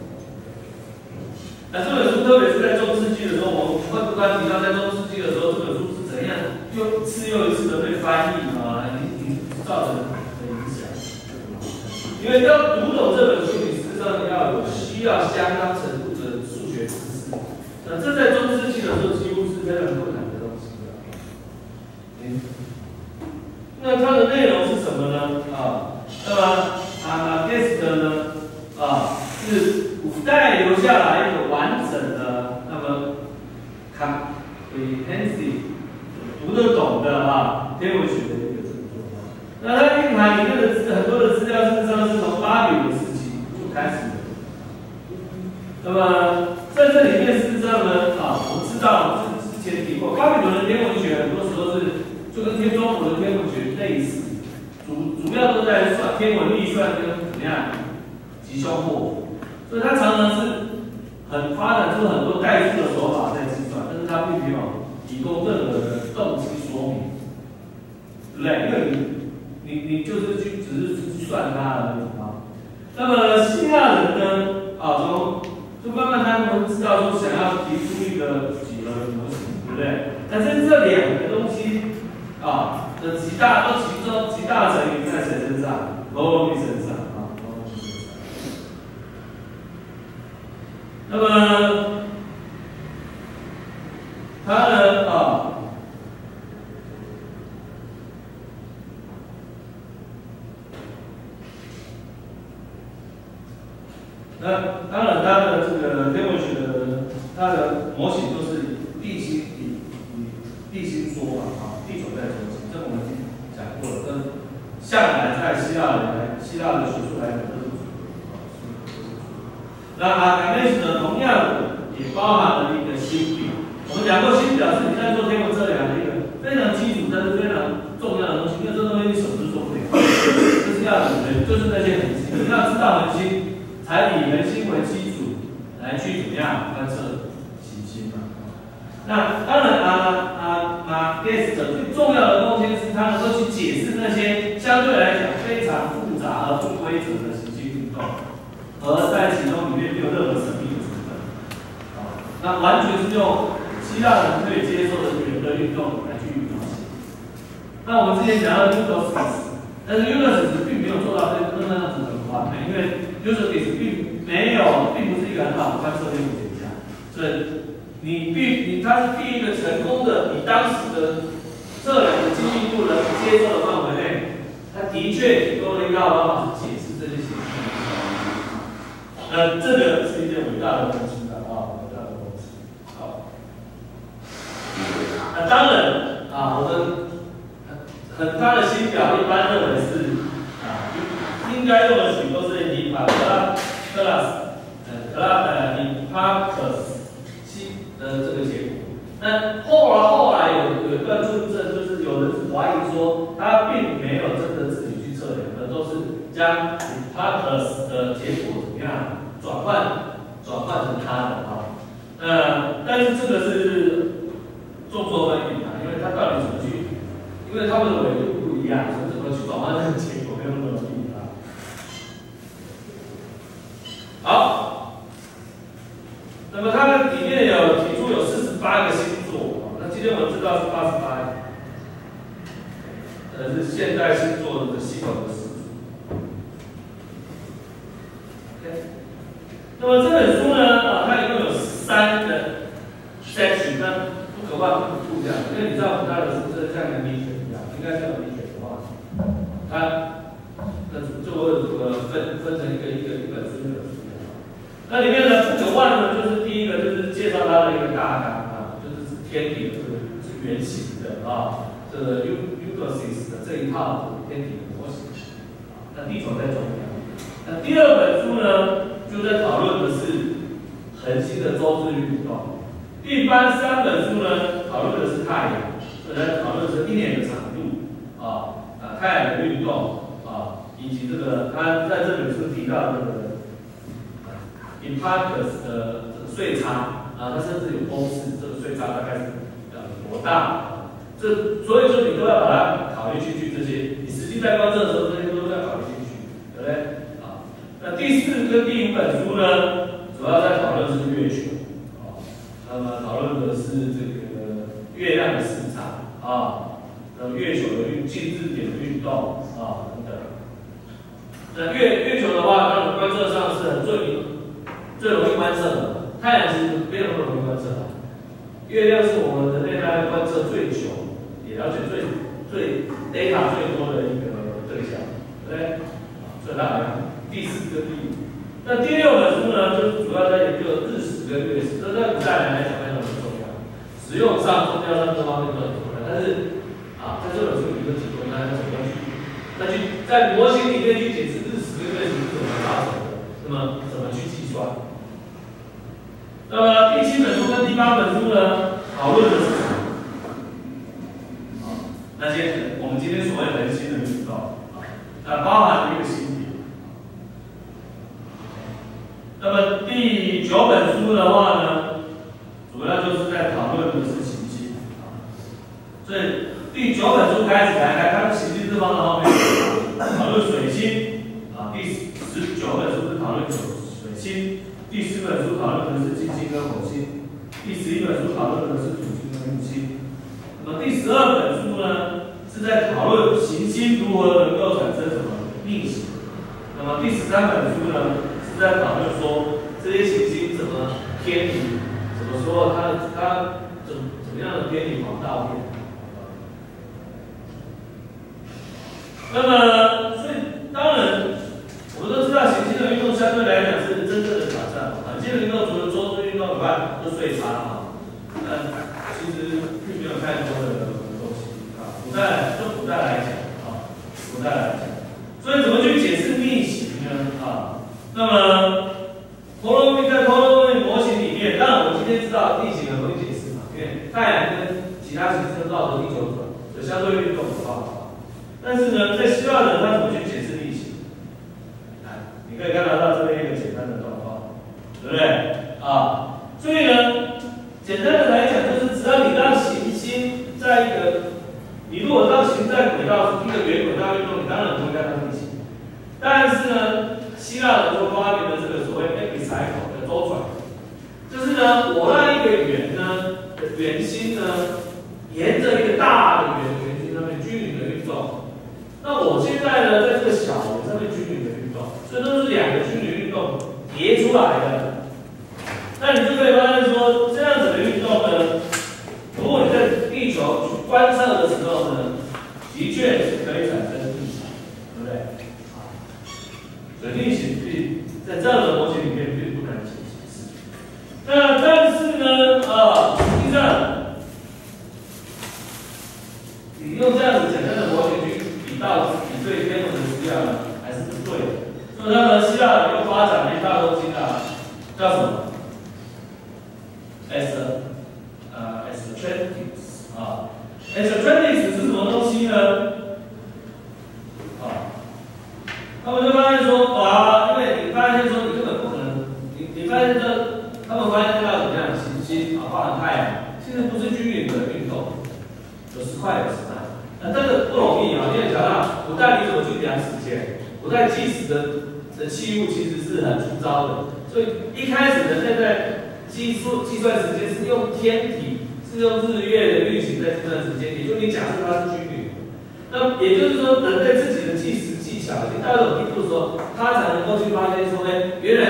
那这本书特别是在中世纪的时候，我们会不断提到，在中世纪的时候，这本书是怎样又一次又一次的被翻译啊，影影造成的影响。因为要读懂这本书，你事实上要有需要相当程度的数学知识。那这在中世纪的时候几乎是非常困难的东西的。嗯，那它的内容是什么呢？啊，那么啊 ，guest 呢？啊，是古代留下来一个完整的，那么 comprehensive 读得懂的啊天文学的一个著作。那它硬盘里面的资很多的资料，事实上是从巴比伦时期就开始的。那么在这里面，事实上呢，啊，我们知道之之前提过，巴比伦的天文学很多时候是就跟天中国的天文学类似，主主要都在算天文历算跟怎么样吉凶祸福。所以它常常是很发展出很多代数的手法在计算，但是它并没有提供任何的动机说明，对不对？因为你你你就是去只是去算它而已啊。那么希腊人呢，啊，从就慢慢他们知道说想要提出一个几何模型，对不对？但是这两个东西啊的极大都集中极大成因在谁身上？罗罗米身上。那么，他呢啊，那当然他的这个天文学的它的模型都是地心以以地心说嘛啊，地球在周期，这个我们已经讲过了，跟向来在希腊人来希腊的学术来讲都是。那阿卡内斯呢，同样也包含了一个星表。我们讲过，星表是你在做天文测量的一个非常基础，但是非常重要的东西。因为这东西你手是做不了，就是要有人，就是那些恒星，你要知道恒星，才以恒星为基础来去怎么样观测行星嘛。那当然，阿阿阿 guest 最重要的贡献是，它能够去解释那些相对来讲非常复杂而不规则的行星运动。而在其中里面没有任何神秘的成分，啊，那完全是用希腊人可以接受的圆的运动来去描写。那我们之前讲到 Euclides， 但是 Euclides 并没有做到这那样子很完美，因为 Euclides 并没有，并不是一个很好的观测天文学家，所以你必你他是第一个成功的，以当时的测量的精密度能接受的范围内，他的确提供了一套方法去解释这些行星。呃，这个是一件伟大的东西的啊，伟大的东西。好，那当然啊，我们很他的星表一般认为是啊，应该用的许多是以帕克拉克拉斯呃克拉呃以帕克斯西的这个结果。那后来后来有有一段论证，就是有人怀疑说他并没有真的自己去测量，而都是将帕克斯的结果怎么样？转换转换成他的啊，呃，但是这个是众说纷纭啊，因为他到底怎么去，因为他们的纬度不一样，所以怎么去转换这个结果没有那么容易啊。好，那么它里面有提出有四十八个星座啊，那今天我们知道是八十八，呃，是现代星座的系统的始祖。 OK， 那么这本书呢，啊，它一共有三个 section， 那不可忘不不讲，因为你知道古代的书是像人民选一样，应该是有人选的话，它那就会呃分分成一个一个一本书一本书。那里面呢，不可忘的就是第一个就是介绍它的一个大纲啊，就是天体的这个是圆形的啊，这个 Euclid 的这一套天体的模型。那地球在中央。那第二本书呢，就在讨论的是恒星的周日运动。第三本书呢，讨论的是太阳，所以在讨论的是一年的长度啊啊太阳的运动啊，以及这个他在这本书提到的这个 Hipparchus 的这个岁差啊，它甚至有公式，这个岁差大概是呃多大？这所以说你都要把它考虑进去，这些你实际在观测的时候，这些都要考虑进去，对不对？啊，那第四跟第五本书呢，主要在讨论是月球。那么讨论的是这个月亮的视差啊，那么月球的运近日点的运动啊等等。那月月球的话，当然观测上是很最最容易观测的，太阳其实没有那么容易观测的。月亮是我们人类大概观测最久，也了解最最 data 最多的一个对象，对不对？所以它好像第四跟第五。那第六本书呢，就是主要在研究日食跟月食，这在古代人来讲非常的重要，实用上、宗教上各方面都很重要。但是啊，在这本书里面提供大家怎么样去，那去在模型里面去解释日食跟月食是怎么造成的，那么怎么去计算？那么第七本书跟第八本书呢，讨论的是什么？啊，那些我们今天所谓人心的运动啊，那包含了一个心理。那么第九本书的话呢，主要就是在讨论的是行星啊，所以第九本书开始来看，它的行星这方面后面讨论水星啊，第十九本书是讨论水星，第十本书讨论的是金星跟火星，第十一本书讨论的是土星跟木星。那么第十二本书呢，是在讨论行星如何能够产生什么逆行。那么第十三本书呢，是在讨论说这些行星怎么偏离，怎么说它它怎怎么样的偏离黄道面。那么，所以当然我们都知道行星的运动相对来讲是真正的挑战啊。行星的运动除了周日运动以外，都岁差啊。但其实并没有太多的东西啊。古代就古代来讲啊，古代来讲，所以怎么去解释逆行呢？啊，那么陀螺仪在陀螺仪模型里面，当然我们今天知道逆行很容易解释嘛，因为太阳跟其他行星绕着地球转，有相对运动的话。但是呢，在希腊人他怎么去解释逆行？来，你可以看得到这边一个简单的状况，对不对？啊，所以呢，简单的来讲，就是只要你让行星在一个，你如果让行星在轨道一个圆轨道运动，你当然不会让它逆行。但是呢，希腊人就发明了这个所谓 epicycle 的周转，就是呢，我让一个圆呢的圆心呢，沿着一个大的圆圆心上面均匀的运动。那我现在呢，在这个小圆上面均匀的运动，所以都是两个均匀运动叠出来的。那你就可以发现说，这样子的运动呢，如果你在地球去观测的时候呢，的确是可以产生逆行，对不对？啊，所以逆行并在这样的模型里面并不难解释。那但是呢，啊，实际上你用这样子简单的模型去比到比对天文的资料呢，还是不对的。所以呢，希腊人又发展了一大东西啊，叫什么 ？as 呃 astronics 啊 ，astronics 是什么东西呢？啊，他们就发现说，哇，因为你发现说你根本不可能，你你发现这他们发现到怎么样行星啊，包含太阳，其实不是均匀的运动，有时快有时慢。那这个不容易啊，因为想想古代你怎么去量时间？古代计时的的器物其实是很粗糙的，所以一开始人类在计数计算时间是用天体，是用日月的运行在计算时间，也就你假设它是均匀的。那也就是说，人类自己的计时技巧已经到这种地步的时候，他才能够去发现说，哎，原来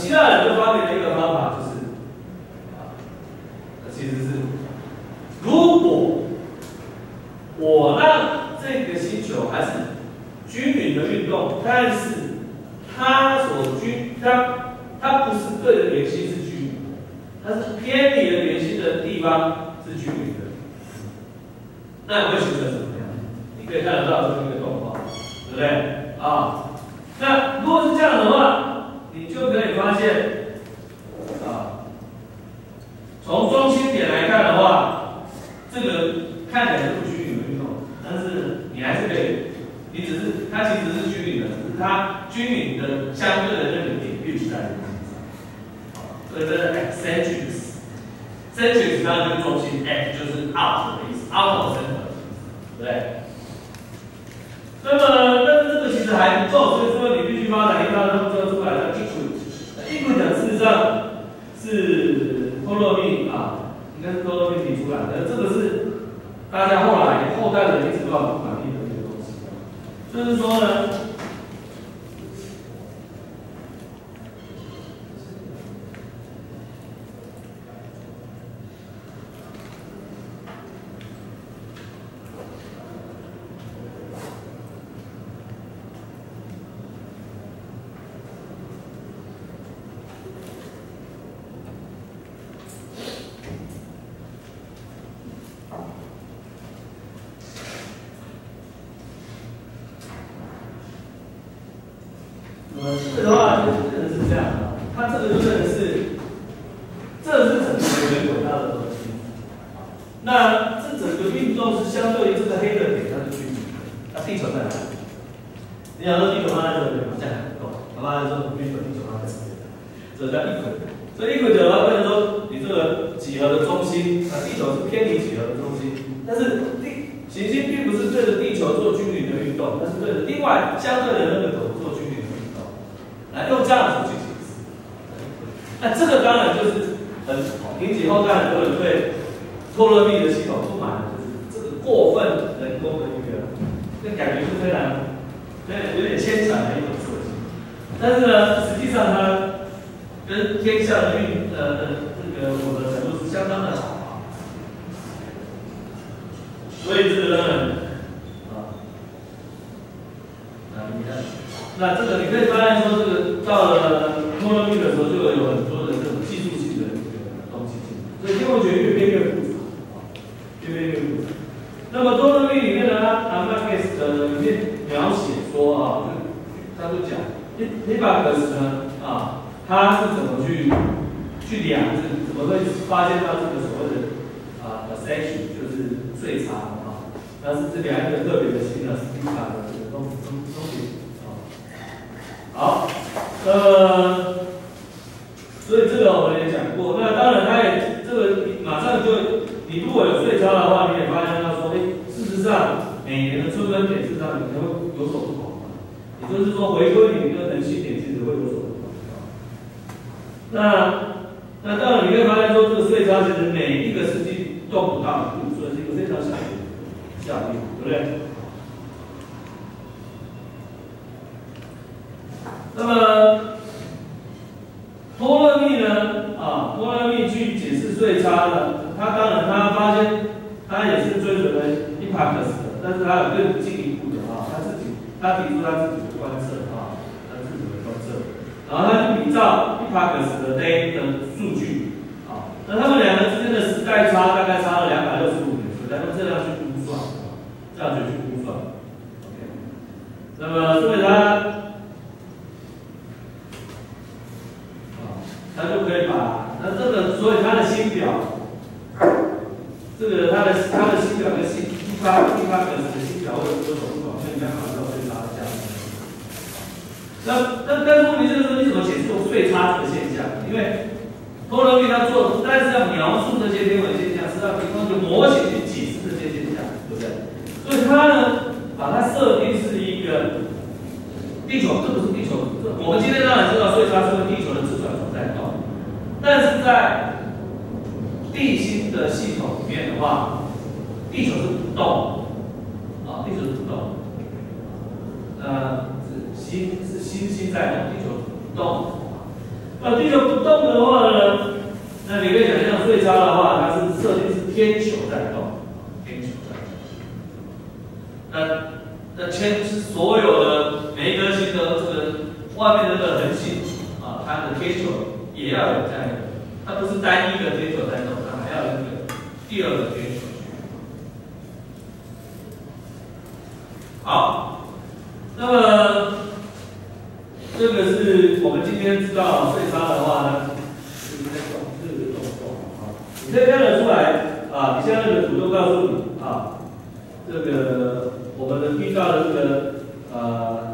希腊人就发明了一个方法，就是啊，其实是如果我让这个星球还是均匀的运动，但是它所均它它不是对的圆心是均匀的，它是偏离的圆心的地方是均匀的，那会形成什么样？你可以看得到这么一个动画，对不对？啊，那如果是这样的话，你就可以发现，啊，从中心点来看的话，这个看起来是不均匀的运动，但是你还是可以，你只是它其实是均匀的，只是它均匀的相对的那个点并不在中心上，所以这是 eccentrics，eccentrics 当然就是中心 ，x 就是 out 的意思 ，out of center， 对不对？那么，但是这个其实还不够，所以说你必须发展一套他们说出来的 equid。equid 事实上是托勒密啊，应该是托勒密提出来的，这个是大家后来后代人一直都很不满意的一个东西。就是说呢，这个的话就真的是这样的，它这个就真的是，这是整个圆轨道的东西。那这整个运动是相对于这个黑的点，它是均匀的。那地球在哪里？你想说地球放在这里吗？这样还不够，它放在这种均匀的地球放在这里，这叫一轨。所以一轨的话，不能说你这个几何的中心，啊，地球是偏离几何的中心，但是地行星并不是对着地球做均匀的运动，但是对着另外相对的那个轴做均匀的运动。来用这样子去解释，那这个当然就是很引起后代很多人对托勒密的系统不满的，就是这个过分人工的一个，那感觉是非常，非常有点牵强的一种设计。但是呢，实际上它跟天象的运呃的这个符合程度是相当的好啊。所以这个当然啊，那你看。那这个你可以发现说，这个到了托勒密的时候，就会有很多的这种技术性的这个东西进来，所以天文学越变越复杂，越变越复杂。那么托勒密里面呢，他 Amarkis 的里面描写说啊，就他就讲 Hipparchus 呢啊，他是怎么去去量这个，怎么会发现到这个所谓的啊 accretion 就是岁差啊，但是这里还有一个特别的新的 Spitzer 的这个东东东西。好，呃，所以这个我们也讲过。那当然，它也这个马上就，你如果有岁差的话，你也发现到说，哎，事实上每年的春分点事实上可能会有所不同嘛。也就是说，回归点跟晨曦点其实会有所不同。那那当然你会发现说，这个岁差其实每一个世纪都不到一度，所以是一个非常小的效应，对不对？那么托勒密呢？啊，托勒密去解释岁差呢，他当然他发现他也是追随了 Hipparchus 的，但是他有更进一步的啊，他自己他提出他自己的观测啊，他自己的观测，然后他就比照 Hipparchus 的 day 的数据啊，那他们两个之间的时代差大概差了两百六十五年，所以他们这样去估算，这样就去估算 ，OK， 那么所以他。他就可以把那这个，所以他的星表，这个他的他的星表跟星一八一八本的星表会有多种不同，所以你要考虑到岁差的价值。那那但是问题就是说，你怎么解释岁差这个现象？因为托勒密他做，但是要描述这些天文现象，是要提供一个模型去解释这些现象，对不对？所以他呢，把它设定是一个地球，这不是地球，我们今天当然知道岁差是个地球的自转所在动。但是在地心的系统里面的话，地球是不动啊，地球是不动，呃，是星是星星在动，地球是不动。 那地球不动的话呢，那你可以想象最差的话，它是设定是天球在动，天球在动。那那天是所有的每一颗星的这个外面的这个恒星啊，它的天球也要有这样一个，它不是单一的天球在动，它还要有一个第二个天球。好，那么这个是我们今天知道最差的话呢，就是在动，这个动动啊，你可以看得出来啊，你现在这个图都告诉你啊，这个我们的遇到的这个呃，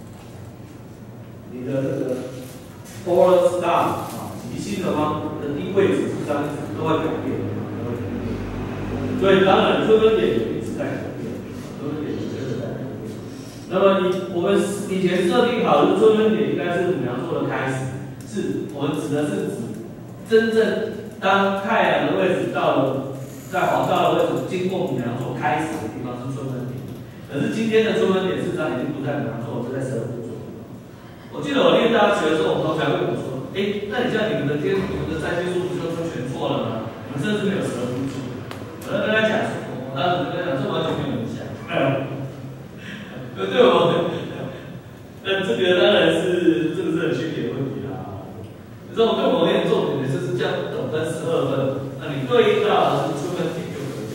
你的这个 polar star 啊，极星的方的低位置是这样子都会改变，都会改变，所以当然这个点也一直在改变，这个点。那么你我们以前设定好的中间点应该是母羊座的开始，是我们指的是指真正当太阳的位置到了在黄道的位置经过母羊座开始的地方是中间点。可是今天的中间点事实上已经不在母羊座，是在蛇夫座。我记得我练大学的时候，我们同学会跟我说：“哎，那你这样你们的天你们的占星术不就全错了吗？你们甚至没有蛇夫座。”我在跟他讲，我当时跟他讲，这完全没有影响。对对哦，那这个当然是这个是很区别的问题啦。你知道我对某些重点就是这样等分十二分，那你对应到的是出分点就可以。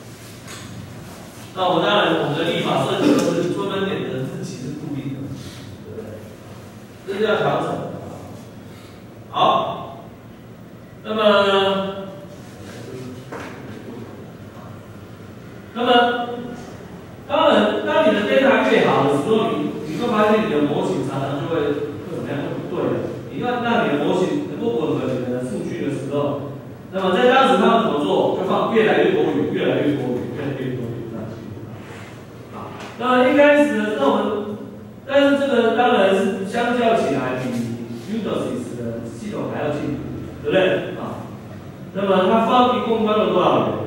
那我们当然我们的历法设计都是出分点的日期是固定的，对不对？这是要调整的。好，那么那么。当然，当你的 data 越好的时候，你你会发现你的模型常常就会会怎么样？会不对的。你要让你的模型能够吻合你的数据的时候，那么在当时他们怎么做？就放越来越多元，越来越多元，越来越多元这样去。啊，那么一开始呢，那我们，但是这个当然是相较起来比 Ulysses 的系统还要进步，对不对？啊，那么它放一共放了多少元？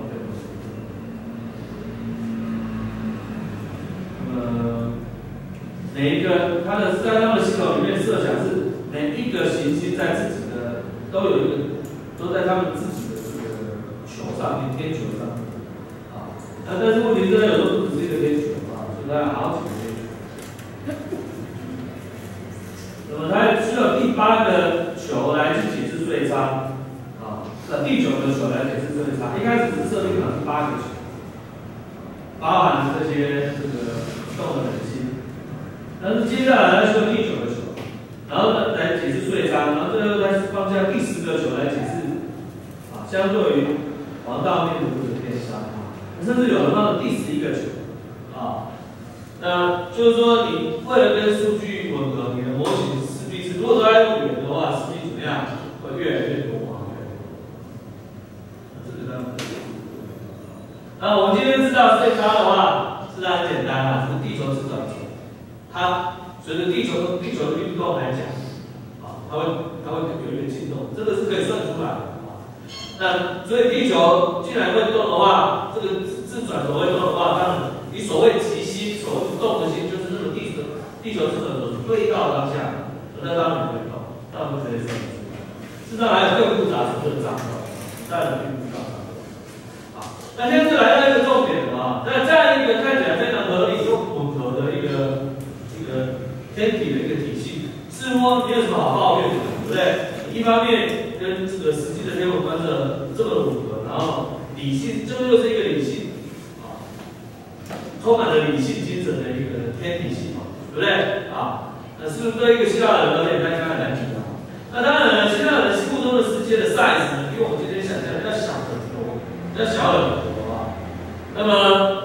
每一个它的在它的系统里面设想是每一个行星在自己的都有一个都在他们自己的这个球上面天球上面啊，那但是问题是有时候不只是一个天球啊，所以它有好几个天球。那么它需要第八个球来去解释最差啊，那第九个球来解释最差。一开始是设定好是八个球，包含了这些这个动的恒星。但是接下来它需要第九个球，然后呢来解释最差，然后最后再放下第十个球来解释啊，相对于黄道面的这个天象啊，甚至有人放了第十一个球啊，那就是说你为了跟数据吻合，你的模型势必是如果都在用圆的话，势必怎么样会越来越多啊，这个当然。那我们今天知道最差的话，是很简单啊，是地球自转球。它随着地球地球的运动来讲，啊，它会它会有一点进动，这个是可以算出来的啊。那所以地球既然会动的话，这个自转所会动的话，当然你所谓极星、所谓不动的星，就是那个地球地球自转所对到当下，那当然会动，当然不直接算出来。事实上还有更复杂程度的账号，当然并不知道。好，那现在就来到一个重点了啊，那这样一个看起来非常合理又吻合的一个。天体的一个体系，似乎没有什么好抱怨的，对不对？一方面跟这个实际的天文观测这么吻合，然后理性，这又是一个理性啊，充满了理性精神的一个天体系统，对不对？啊，那是不是对一个希腊人而言，他应该很难体会？那当然了，希腊人心目中的世界的 size 呢，比我们今天想象要小很多，要小很多啊。那么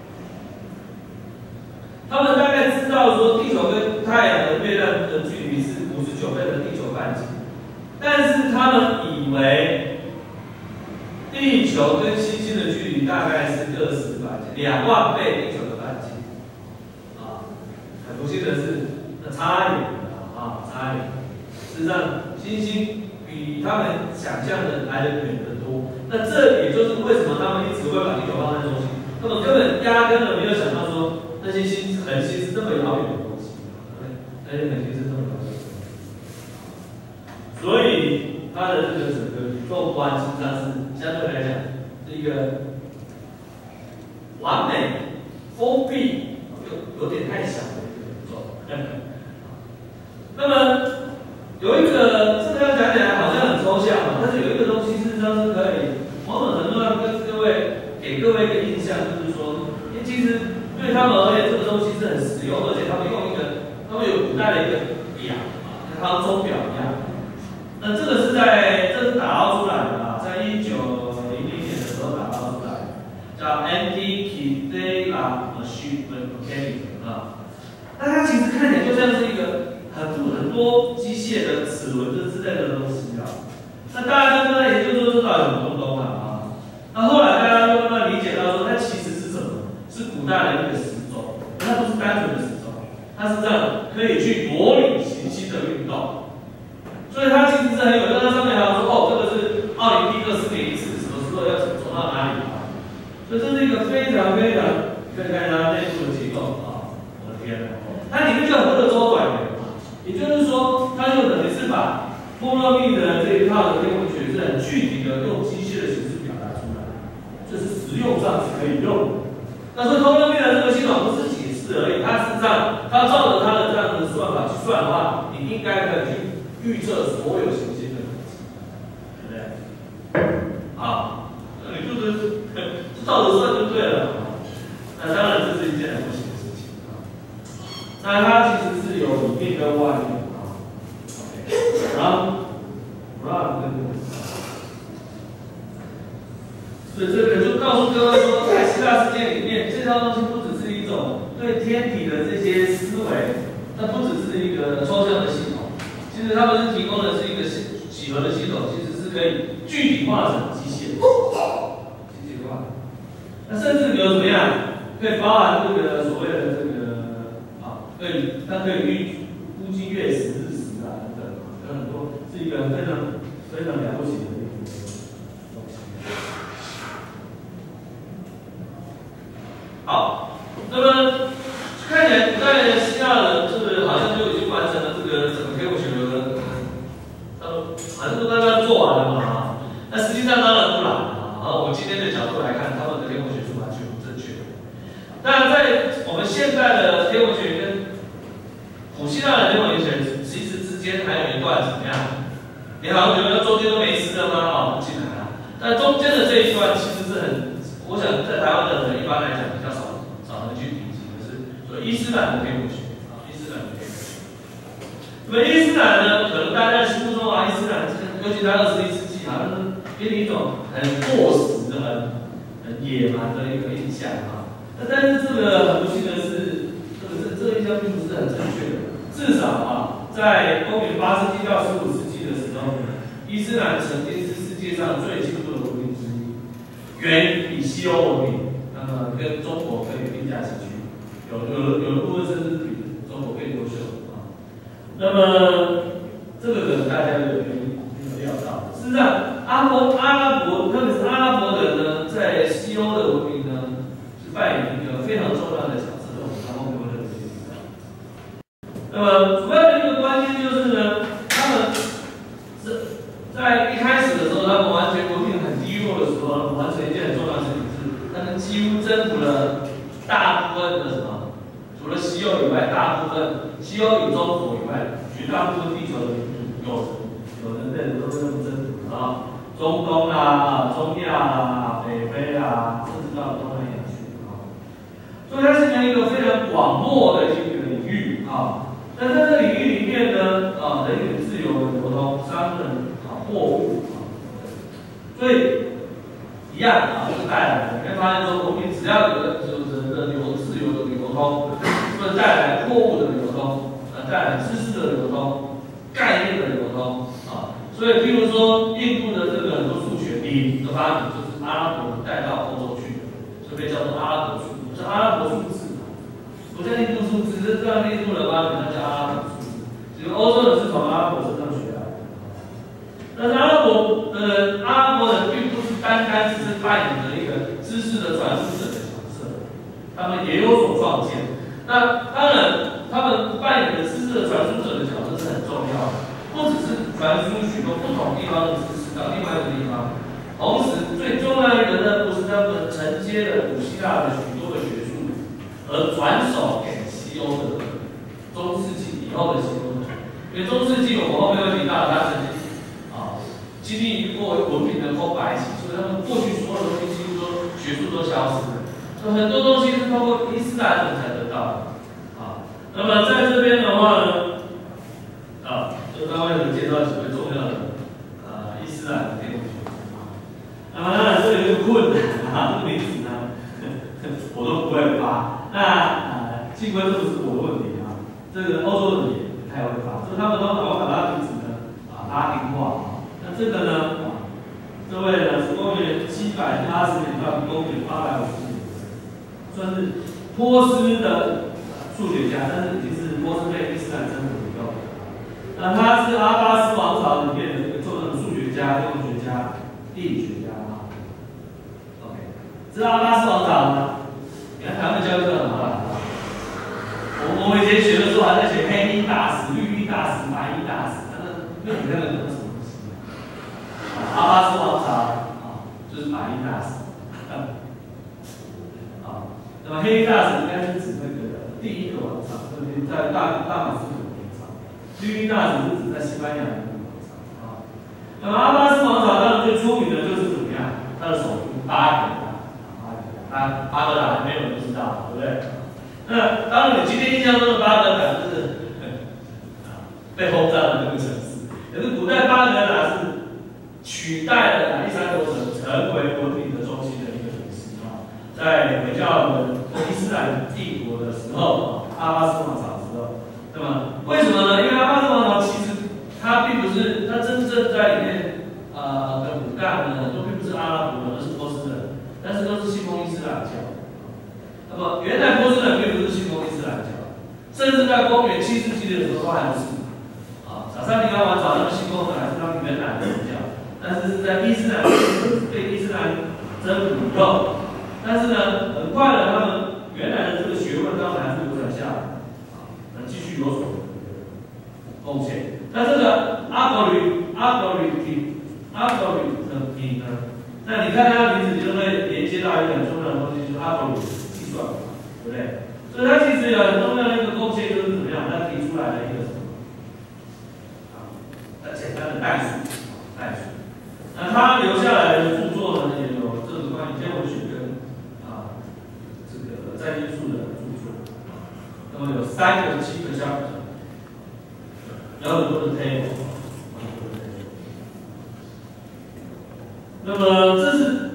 他们大概知道说，地球跟太阳和月亮的距离是五十九倍的地球半径，但是他们以为地球跟星星的距离大概是个十百两万倍地球的半径，啊，很不幸的是，那差一点啊，差一点。事实上，星星比他们想象的来得远得多。那这也就是为什么他们一直会把地球放在中心，他们根本压根的没有想到说。那些星恒星是这么遥远的东西，那些恒星是这么遥远的。 它的这个整个宇宙观实际上是相对来讲是一个完美、封闭，有有点太小的一个宇宙。那么有一个这个要讲起来好像很抽象嘛，但是有一个东西事实上是可以某种程度上跟各位给各位一个印象，就是说，因为其实对他们而言，这个东西是很实用，而且他们用一个他们有古代的一个表啊，跟他们钟表一样。那这个是在这是打捞出来的啊，在一九零零年的时候打捞出来的，叫 Antikythera Mechanics 啊。那它其实看起来就像是一个很很多机械的齿轮这之类的东西啊。那大家就在研究说这到底什么东东啊啊？那后来大家就慢慢理解到说，它其实是什么？是古代的一个时钟，它不是单纯的时钟，它是这样可以去模拟行星的运动。所以它其实是很有用，它上面还有说哦，这个是奥林匹克四年一次，什么时候要走到哪里啊？所以这是一个非常非常，可以看它内部的结构啊，我的天哪！它里面就有很多的周转员，也就是说，它就等于是把波罗蜜的这一套的天文学是很具体的用机械的形式表达出来，这是实用上是可以用的。那所以波罗蜜的这个系统不是解释而已，它事实上它照着它的这样的算法去算的话，你应该可以去预测所有行星的轨迹，对不对？啊，那你就是照着算就对了。那当然这是一件很不行的事情啊。那它其实是有里面跟外面啊 ，OK， 然后 run 跟所以这个就告诉各位说，在希腊世界里面，这套东西不只是一种对天体的这些思维，它不只是一个抽象的系统。其实他们是提供的是一个几何的系统，其实是可以具体化成机械，机械化。那甚至比如怎么样，可以包含这个所谓的这个啊，可以它可以预估计月食、日食啊等等，有很多是一个非常非常了不起的一个东西。好，那么看起来古代的希腊人这个好像就已经完成了这个整个天文学的。好像都大概做完了嘛啊，那实际上当然不然啊。然后我们今天的角度来看，他们的天文学是完全不正确的。当然，在我们现在的天文学跟古希腊的天文学其实之间还有一段怎么样？你好像觉得中间都没事了吗？啊，不进来啊。但中间的这一段其实是很，我想在台湾的人一般来讲比较少少人去提及的是，所以伊斯兰的天文学啊，伊斯兰的天文学。那么伊斯兰呢，可能大家心目中啊，伊斯兰尤其在二十一世纪，好像是给你一种很过时的、很很野蛮的一个印象啊。那但是这个很不幸的是，这个这这个印象并不是很正确的。至少啊，在公元八世纪到十五世纪的时候，伊斯兰曾经是世界上最进步的文明之一，远比西欧文明，那么跟中国可以并驾齐驱，有有有的部分甚至比中国更优秀。那么，这个可能大家有没有料到？事实上，阿伯阿拉伯，特别是阿拉伯人呢，在西欧的文明呢，是扮演一个非常重要的角色。这我们后面会认真提到。那么，主要的一个关键就是呢，他们是在一开始的时候，他们完全文明很低落的时候，完成一件很重要的事情是，他们几乎征服了大部分的什么？除了西欧以外，大部分西欧与中国以外，绝大部分地球的领土有有人类的都是征服啊，中东啊、中亚啊、北非啊，甚至到东南亚去啊。所以它是一个非常广袤的一个领域啊。那在这领域里面呢，啊，人与自由的流通、商人啊、货物啊，所以一样啊，就带来你会发现说，我们只要有的就是人的流自由的流通。会带来货物的流通，呃，带来知识的流通，概念的流通啊。所以，譬如说，印度的这个很多数学理的发明，就是阿拉伯人带到欧洲去的，所以被叫做阿拉伯数，是阿拉伯数字，不像印度数字，是让印度人发明，它叫阿拉伯数字。只有欧洲人是从阿拉伯身上学来的。但是阿拉伯的阿拉伯人并不是单单只是扮演着一个知识的传输者的角色，他们也有所创建。那当然，他们扮演的知识的传输者的角色是很重要的。 不只是传输许多不同地方的知识到另外一个地方，同时最重要的一个任务是他们承接了古希腊的许多的学术，而转手给西欧的中世纪以后的西欧人。因为中世纪我们后面会提到，他曾经啊经历过文明的空白期，所以他们过去所有的东西几乎都学术都消失了，所以很多东西是通过伊斯兰人才得到的。啊，那么在这边的话呢，啊，就刚刚有介绍几位重要的呃伊斯兰的天文学家。那么当然这有一个困难啊，这个名字呢，我都不会发。那呃，幸亏这不是我的问题啊，这个欧洲人也不太会发，所以他们都把我把它名字呢啊拉丁化。那这个呢，啊，这位呢是公元七百八十年到公元八百五十年，算是波斯的数学家，但是已经是波斯被伊斯兰征服以后。那他是阿巴斯王朝里面的一个重要的数学家、天文学家、地理学家啊。OK， 知道阿巴斯王朝吗？你看台湾的教育课很好啦。我我们以前学的时候还在学黑衣大使、绿衣大使、白衣大使，但是没有你看得懂什么东西。阿巴斯王朝啊，就是白衣大使。啊，那么黑衣大使应该是指那个第一个王朝，就是在大大马士革王朝。绿衣大使是指在西班牙的那个王朝啊。那么阿巴斯王朝当然最出名的就是怎么样？它的首都巴格达。巴巴格达还没有人知道，对不对？那当然，你今天印象中的巴格达就是被轰炸的那个城市，可是古代巴格达是取代了亚历山卓城，成为文明的中心的一个城市啊。在回教的伊斯兰帝国的时候，阿巴斯王朝的时候，那么为什么呢？因为阿巴斯王朝其实它并不是，它真正在里面呃的骨干呢，很多并不是阿拉伯人，而是波斯人，但是都是信奉伊斯兰教。那么原来波斯人并不是信奉伊斯兰教，甚至在公元七世纪的时候都还不是。啊，萨珊尼安王朝他们信奉的还是他们原来的宗教，但是是在伊斯兰被伊斯兰征服以后，但是呢，很快的他们原来的这个学问当然还是流传下来，啊，能继续有所贡献。那这个阿格吕阿格吕体阿格吕的体呢，那你看它的名字就会连接到一个很重要的东西，就是阿格吕。对不对？所以他其实有很重要的一个贡献，就是怎么样？他提出来的一个什么？啊，很简单的代数，代数。那他留下来的著作呢，也有这个关于天文学跟啊这个在因数的著作。那么有三个七个项目，有很多的 table。那么这是，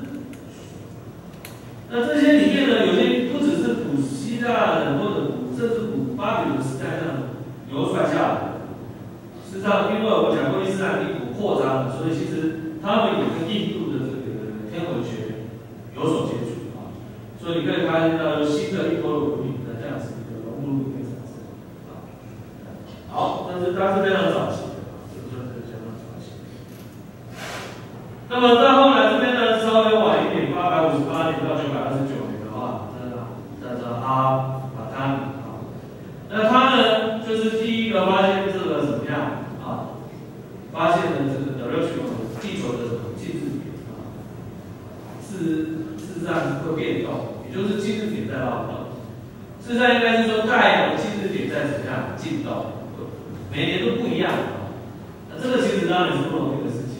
那这些里面呢，有些不只是古希腊人或者古甚至古巴比伦时代上流传下来的。事实上，因为我们讲过伊斯兰帝国扩张，所以其实他们也跟印度的这个天文学有所接触啊。所以你可以发现到有新的一波文明的这样子一个融入里面产生啊。好，但是它是非常早期的，这个算是相当早期。那么到后来这边呢，稍微晚一点，八百五十八年到九百二十九年的话，这叫做阿瓦丹啊。那他呢，就是第一个发现这个怎么样啊？发现了这个 directional 地球的静止点啊，是事实上会变动，也就是静止点在绕动。事实上应该是说太阳的静止点在怎么样进动，每年都不一样啊。那这个其实当然是不容易的事情。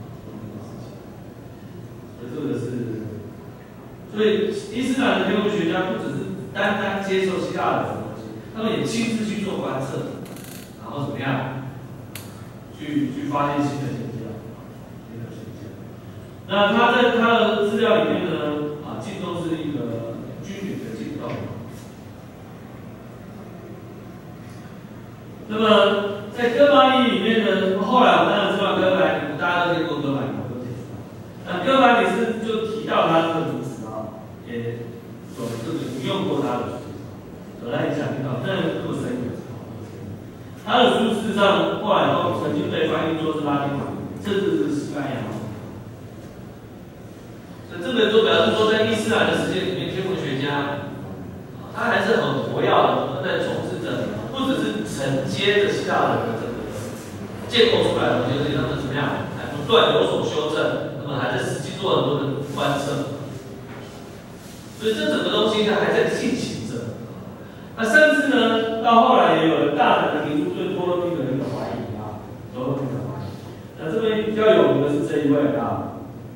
这个是，所以伊斯兰的天文学家不只是单单接受希腊人的东西，他们也亲自去做观测，然后怎么样，去去发现新的现象，新的现象。那他在他的资料里面呢，啊，进动是一个均匀的进动。那么在哥白尼里面呢，后来我们当然知道哥白尼，大家都听过哥白尼。那哥白尼是就提到他这个名词啊，也有这个引用过他的书，有来影响听到，但是这么深远。他的书事实上后来都曾经被翻译作是拉丁文，甚至是西班牙文。所以这个就表示说，在伊斯兰的世界里面，天文学家他还是很活跃的，在从事着不只是承接着希腊人的这个建构出来的东西，而且他们怎么样，还不断有所修正，那么还在实际做很多的观测，所以这整个东西呢还在进行着。那甚至呢，到后来也有人大胆的提出对托勒密的一个怀疑啊，托勒密的怀疑。那这边比较有名的是这一位啊，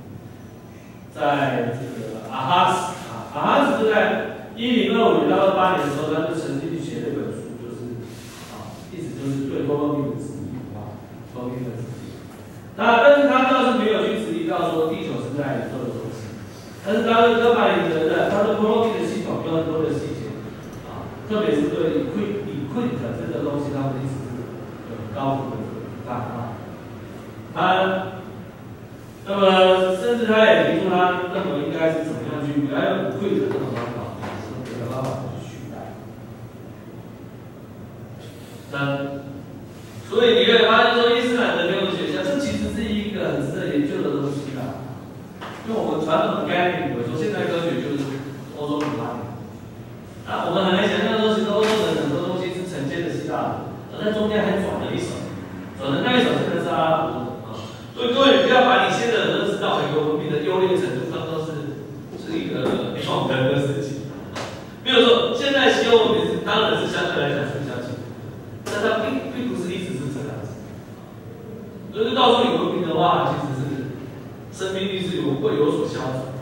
在这个阿哈斯啊，阿哈斯是在一零二五年到二八年的时候，他就曾经写了一本书，就是啊，意思就是对托勒密的质疑啊，托勒密的质疑。那但是他倒是没有去质疑到说地球是在宇宙的中心，但是他对哥白尼的他对托勒密的系统有很多的细节啊，特别是对 equid equid 这个东西，他们一直是有很高度的评判啊。他那么甚至他也提出他认为应该是怎么样去还有 equid 这种方法。没有办法去取代。那所以你可以发现说，伊斯兰的天文学家，这其实是一个很值得研究的东西啦。因为我们传统的概念以为说，现代科学就是欧洲古代，那我们很难想象说，其实欧洲的很多东西是承接的希腊的，而在中间还转了一手，转的那一手现在是阿拉伯的啊。所以各位不要把你现在认识到美国文明的优劣程度当做是是一个创人的事情。比如说，现在西欧文明是当然是相对来讲是比较近，但它并并不是一直是这样子。所以告诉你文明的话，其实是生命力是有会有所消长。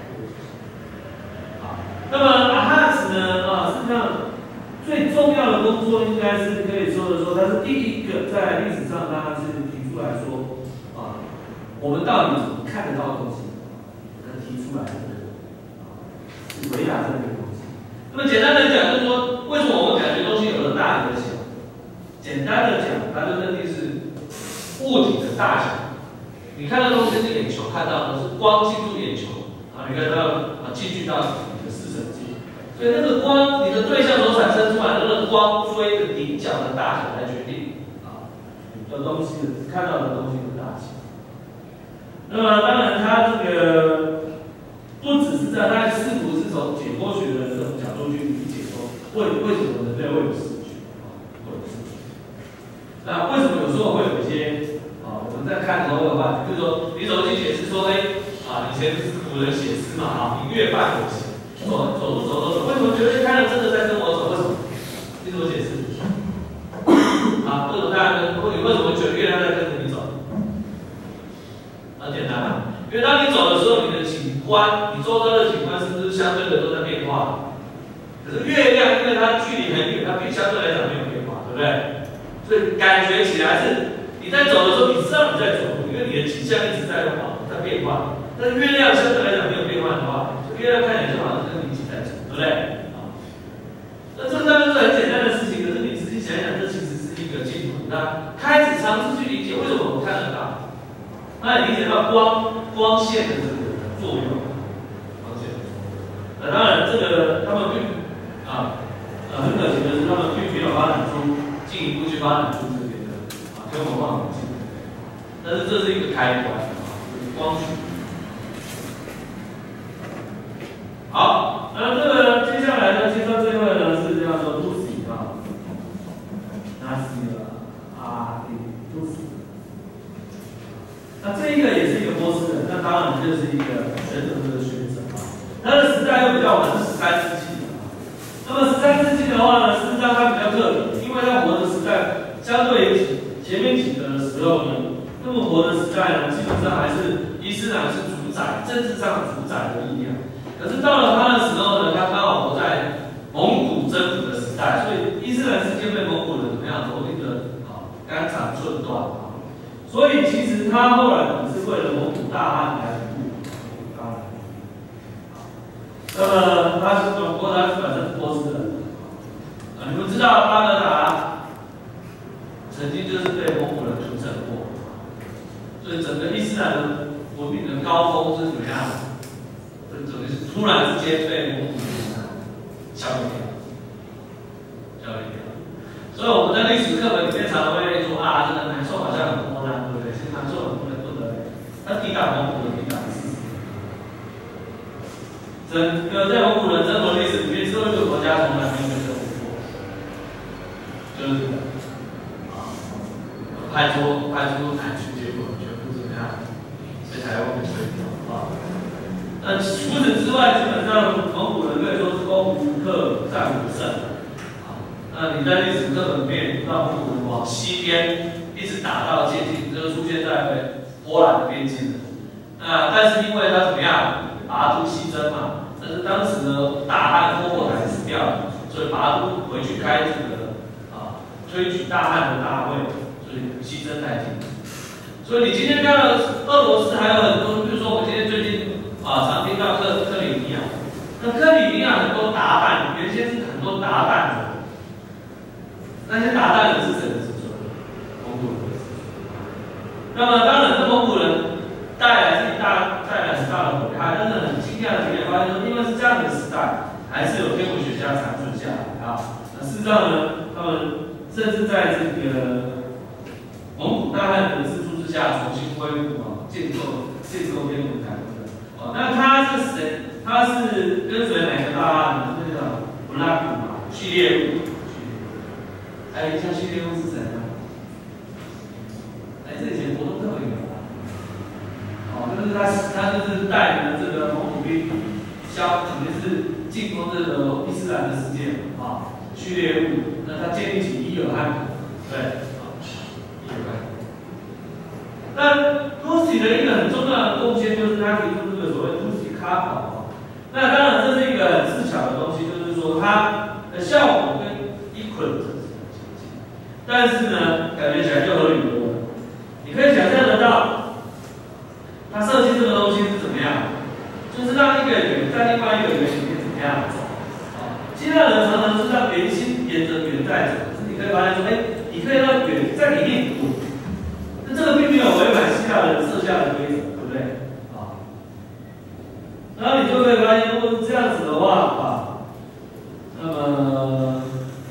啊，那么阿哈茨呢？啊，实际上最重要的工作应该是可以说的说，他是第一个在历史上他是提出来说，啊，我们到底怎么看得到东西，他提出来的，啊，是维亚这个。那么简单的讲，就是说，为什么我们感觉东西有的大有的小？简单的讲，它就认定是物体的大小。你看到东西是眼球看到的，是光进入眼球啊，你看到啊进去到你的视神经，所以那个光，你的对象所产生出来的那个光锥的顶角的大小来决定啊你的东西的看到的东西的大小。那么当然，它这个不只是这样，它还试图是从解剖学的这种角度去理解说，为为什么人类会有视觉啊，会有视觉？那为什么有时候会有一些啊，我们在看的时候的话，比如说你怎么去解释说，哎啊，以前是古人写诗嘛啊，你越伴我行，走走路走走走，为什么觉得看到真的在跟我走？为什么？你怎么解释？啊，为什么大家跟你为什么觉得月亮在跟着你走？很简单啊，因为当你走的时候，你的景观，你周遭的景观是不是相对的都在变化？可是月亮，因为它距离很远，它比相对来讲没有变化，对不对？所以感觉起来是你在走的时候，你知道你在走路，因为你的景象一直在跑，在变化。但是月亮相对来讲没有变化的话，月亮看起来就好像跟你一起在走，对不对？啊，那这当然是很简单的事情，可是你仔细想想，这其实是一个进步。那开始尝试去理解为什么我们看得到。那你理解到光光线的这个作用，光线的作用。那当然，这个他们并啊呃很可惜的是，他们并没有发展出进一步去发展出这边的啊天文望远镜。但是这是一个开端啊，光学。好，那这个接下来呢，介绍这位呢是叫做 Lucy 啊，那是啊，对 Lucy。那这一个也是一个波斯人，那当然就是一个学者的学者啊。他的时代又比较晚，是十三世纪啊。那么十三世纪的话呢，事实上他比较特别，因为他活的时代相对于前面几个的时候呢，那么活的时代呢，基本上还是伊斯兰是主宰，政治上主宰的力量。可是到了他的时候呢，他刚好活在蒙古征服的时代，所以伊斯兰世界被蒙古人怎么样蹂躏的啊肝肠寸断啊。所以其实他后来只是为了蒙古大汗来服务，当然。那么他是不过他本身是波斯人啊，你们知道巴格达曾经就是被蒙古人屠城过，所以整个伊斯兰的文明的高峰是怎么样？这整个是突然之间被蒙古人消灭掉，消灭掉。所以我们在历史课本里面常常会说啊，这个南宋好像很多呢，对不对？其实南宋很多人不得了，他抵挡蒙古的抵挡是整个在蒙古人征服历史里面，只有一个国家从来没有征服过，就是这个啊， 派出派出南区结果全部怎么样？被台湾给推掉啊。那除此之外，基本上蒙古人可以说是攻无克战无胜啊。那你在历史课本里面读到蒙古人往西边一直打到接近，就是出现在波兰的边境了。那但是因为他怎么样，拔都西征嘛，但是当时呢大汉烽火台死掉了，所以拔都回去开这个啊推举大汉的大会，所以西征才停。所以你今天看到俄罗斯还有很多，比如说我们今天最近啊常听到克克里米亚，那克里米亚很多鞑靼，原先是很多鞑靼人，那些鞑靼人是谁的子孙？蒙古人。那么当然，蒙古人带来自己大带来很大的危害，但是很惊讶的一点发现说，因为是这样的时代，还是有天文学家残存下来啊。那事实上呢，他们甚至在这个蒙古大汉的资助之下，重新恢复啊，建构建构天文台等等。哦，那他是谁？他是跟随哪个大汉呢？是那个布拉古嘛，序列物。哎，像序列物是谁呢？哎，这以前国中课本有啊。哦，就是他，他就是带领了这个蒙古兵，消，肯定是进攻这个伊斯兰的世界嘛，啊，序列物。那他建立起伊尔汗国，对，啊，伊尔汗国。那突厥的一个很重要的贡献就是他提出这个所谓突厥卡宝。那当然这是一个很自巧的东西，就是说它的效果跟 equal 但是呢，感觉起来就合理多了。你可以想象得到，它设计这个东西是怎么样？就是让一个圆在另外一个圆里面怎么样走。啊，希腊人常常是让圆心沿着圆在走，可是你可以发现说，哎，你可以让圆在里面滚。那这个并没有违反希腊人设下的规则，对不对？啊，然后你就可以发现，如果是这样子的话，啊，那么。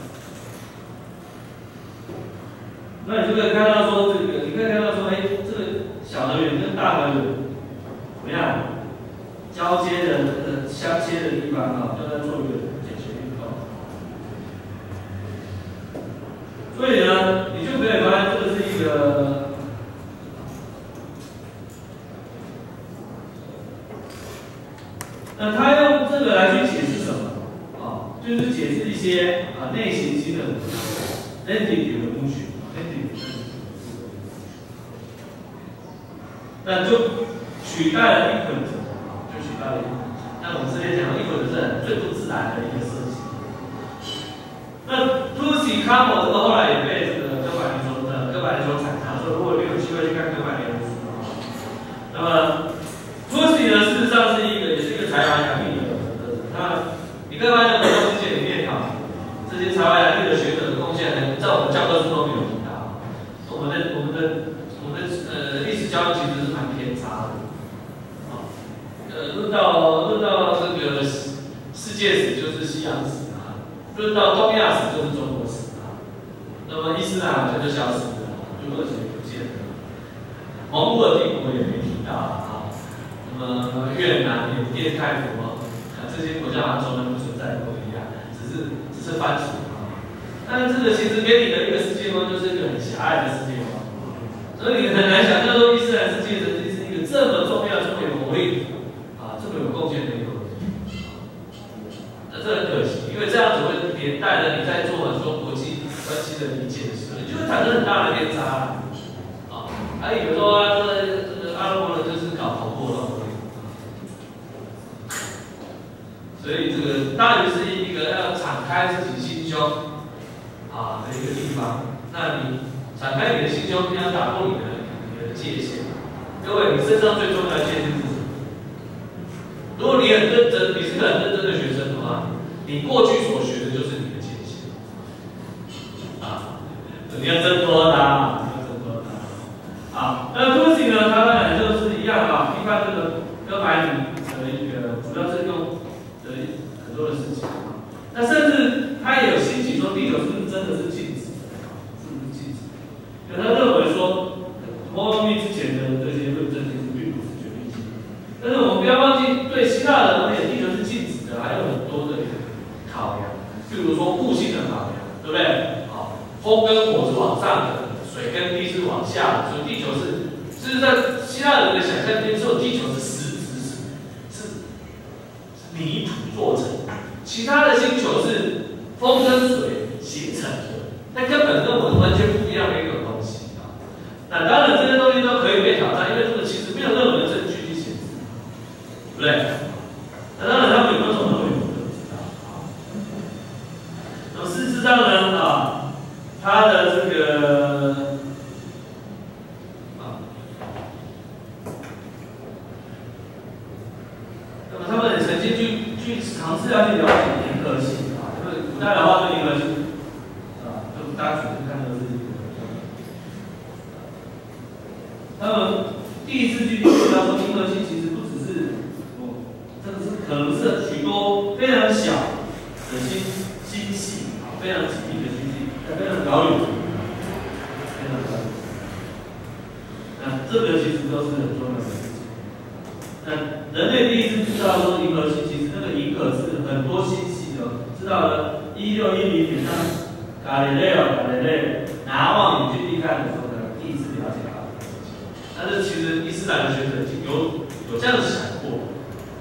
那你就可以看到说，这个你可以看到说，哎，这个小的圆跟大的圆怎么样？交接的呃相切的地方啊，就在做一个解决运动。所以呢，你就可以发现这个是一个，那他用这个来去解释什么？啊，就是解释一些啊内行星的 entity 的公序。那就取代了 equal 啊，就取代了 equal。那我们之前讲的 equal 是最不自然的一个设计。那 Tusi Camel 这个后来也被这个哥白尼说呃哥白尼说采纳，所以如果你有机会去看哥白尼的书啊，那么 Tusi 呢事实上是一个也是一个才华洋溢的人。那你可以发现很多世界里面啊，这些才华洋溢的学者的贡献呢，在我们教科书都没有提到。我们的我们的我们的呃历史教育其实是蛮偏差的，啊，呃，论到论到这个世界史就是西洋史啊，论到东亚史就是中国史啊，那么伊斯兰好像就消失了，就二学不见了，蒙古尔帝国也没提到啊，那么越南、缅甸、泰国啊这些国家好像从来不存在过一样，只是只是藩属啊，但是这个其实给你的一个世界观就是一个很狭隘的世界观。所以你很难想象说伊斯兰世界曾经是一个这么重要、这么有活力啊、这么有贡献的一个国家。那这很可惜，因为这样子会连带着你在做很多国际关系的理解的时候，你就会产生很大的偏差啊。还有说啊，这个这个阿拉伯人就是搞头破乱威，所以这个大于是一个要敞开自己心胸啊的一个地方。那你。敞开你的心胸，你要打破你的你的界限。各位，你身上最重要的界限是什么？如果你很认真，你是个很认真的学生的话，你过去所学的就是你的界限。啊，你要挣脱它，你要挣脱它。啊，那 Tusi 呢，它当然就是一样啊，批判这个哥白尼的一个，主要是用的很多的事情。那甚至他也有兴起说，地球是不是真的是静止？因为他认为说，摩诃密之前的这些论证其实并不是绝对性。但是我们不要忘记，对希腊人而言，地球是静止的，还有很多的考量，比如说物性的考量，对不对？好，风跟火是往上的，水水跟地是往下的，所以地球是，就是在希腊人的想象里面，只有地球是石子是是泥土做成的，其他的星球是风跟水形成的，它根本跟我们完全不一样的一个东西啊。那当然这些东西都可以被挑战，因为这个其实没有任何的证据去显示，对不对？那当然他们有没有从哪里？事实上呢，啊，它的这个啊，那么他们也曾经去去尝试要去了解银河系啊，因为古代的话对银河系啊，就大家只是看到是一个，他们第一次去学到说银河系其实不只是哦，这个是可能是许多非常小的星星系。非常紧密的星系，非常遥远，非常遥远。那这个其实都是很重要的事情。那人类第一次知道说银河系，其实那个银河是很多星系的，知道了一六一零年，当伽利略伽利略拿望远镜去看的时候呢，第一次了解到这个事情。但是其实伊斯兰的学者有有这样子想过。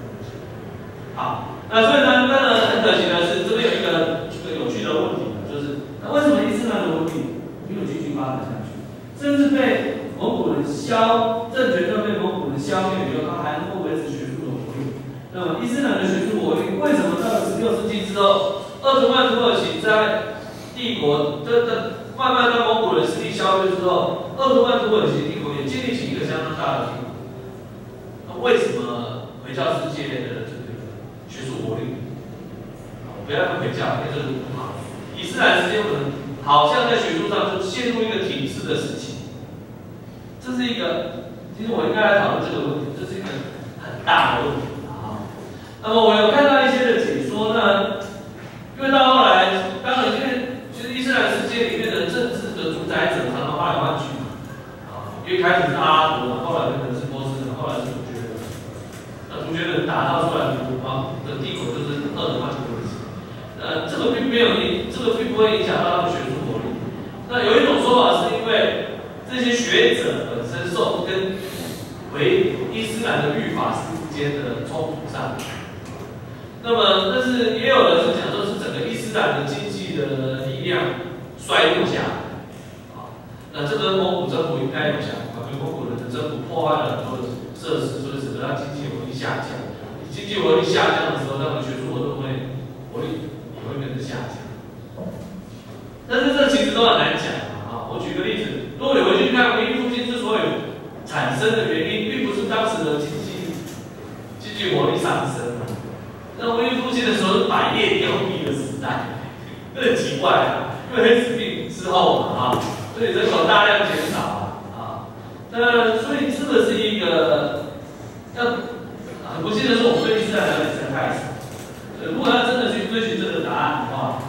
好，那所以呢，当然很可惜的是，这边有一个。有趣的问题呢，就是那为什么伊斯兰的文明没有继续发展下去，甚至被蒙古人消政权都被蒙古人消灭以后，它还能够维持学术的活力？那么伊斯兰的学术活力为什么到了十六世纪之后，鄂图曼土耳其在帝国的的慢慢被蒙古人势力消灭之后，鄂图曼土耳其帝国也建立起一个相当大的帝国？那为什么回教世界的这个学术活力？不要用回教，因为这是不好。伊斯兰世界我们好像在学术上就陷入一个体制的事情，这是一个，其实我应该来讨论这个问题，这是一个很大的问题啊。那么我有看到一些的解说呢，因为到后来，当然因为其实伊斯兰世界里面的政治的主宰者常常换来换去嘛，啊，因为开始是阿拉伯，后来可能是波斯人，后来是突厥人，那突厥人打造出来的啊的帝国就是鄂图曼土耳其。呃，这个并没有影，这个并不会影响到他们学术活力。那有一种说法是因为这些学者本身受跟回伊斯兰的律法师之间的冲突上，那么但是也有人是讲说是整个伊斯兰的经济的力量衰落下来，啊，那这个蒙古政府应该有想法，因为蒙古人的政府破坏了很多的设施，所以使得它经济活力下降。经济活力下降的时候，那么学术活动会活力。会跟着下降，但是这其实都很难讲啊！我举个例子，如果你回去看文艺复兴之所以产生的原因，并不是当时的经济经济活力上升，那文艺复兴的时候是百业凋敝的时代，这很奇怪啊！因为黑死病之后嘛啊，所以人口大量减少啊啊，那所以这个是一个要很不幸的是，我们对伊斯兰了解实在太少。如果要真的去追寻这个答案的话，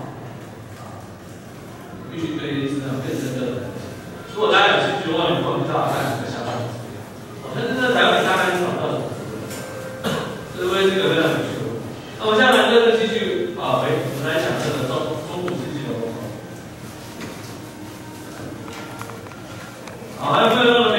必须对伊斯兰更深的。如果大家有兴趣的话，你可以到看这个相关的资料。但是在台湾大概找不到什么资料，这个会是一个非常有趣的问题。那我下来就是继续啊，回我们来讲这个中中古世纪的文化。好，还有没有那么？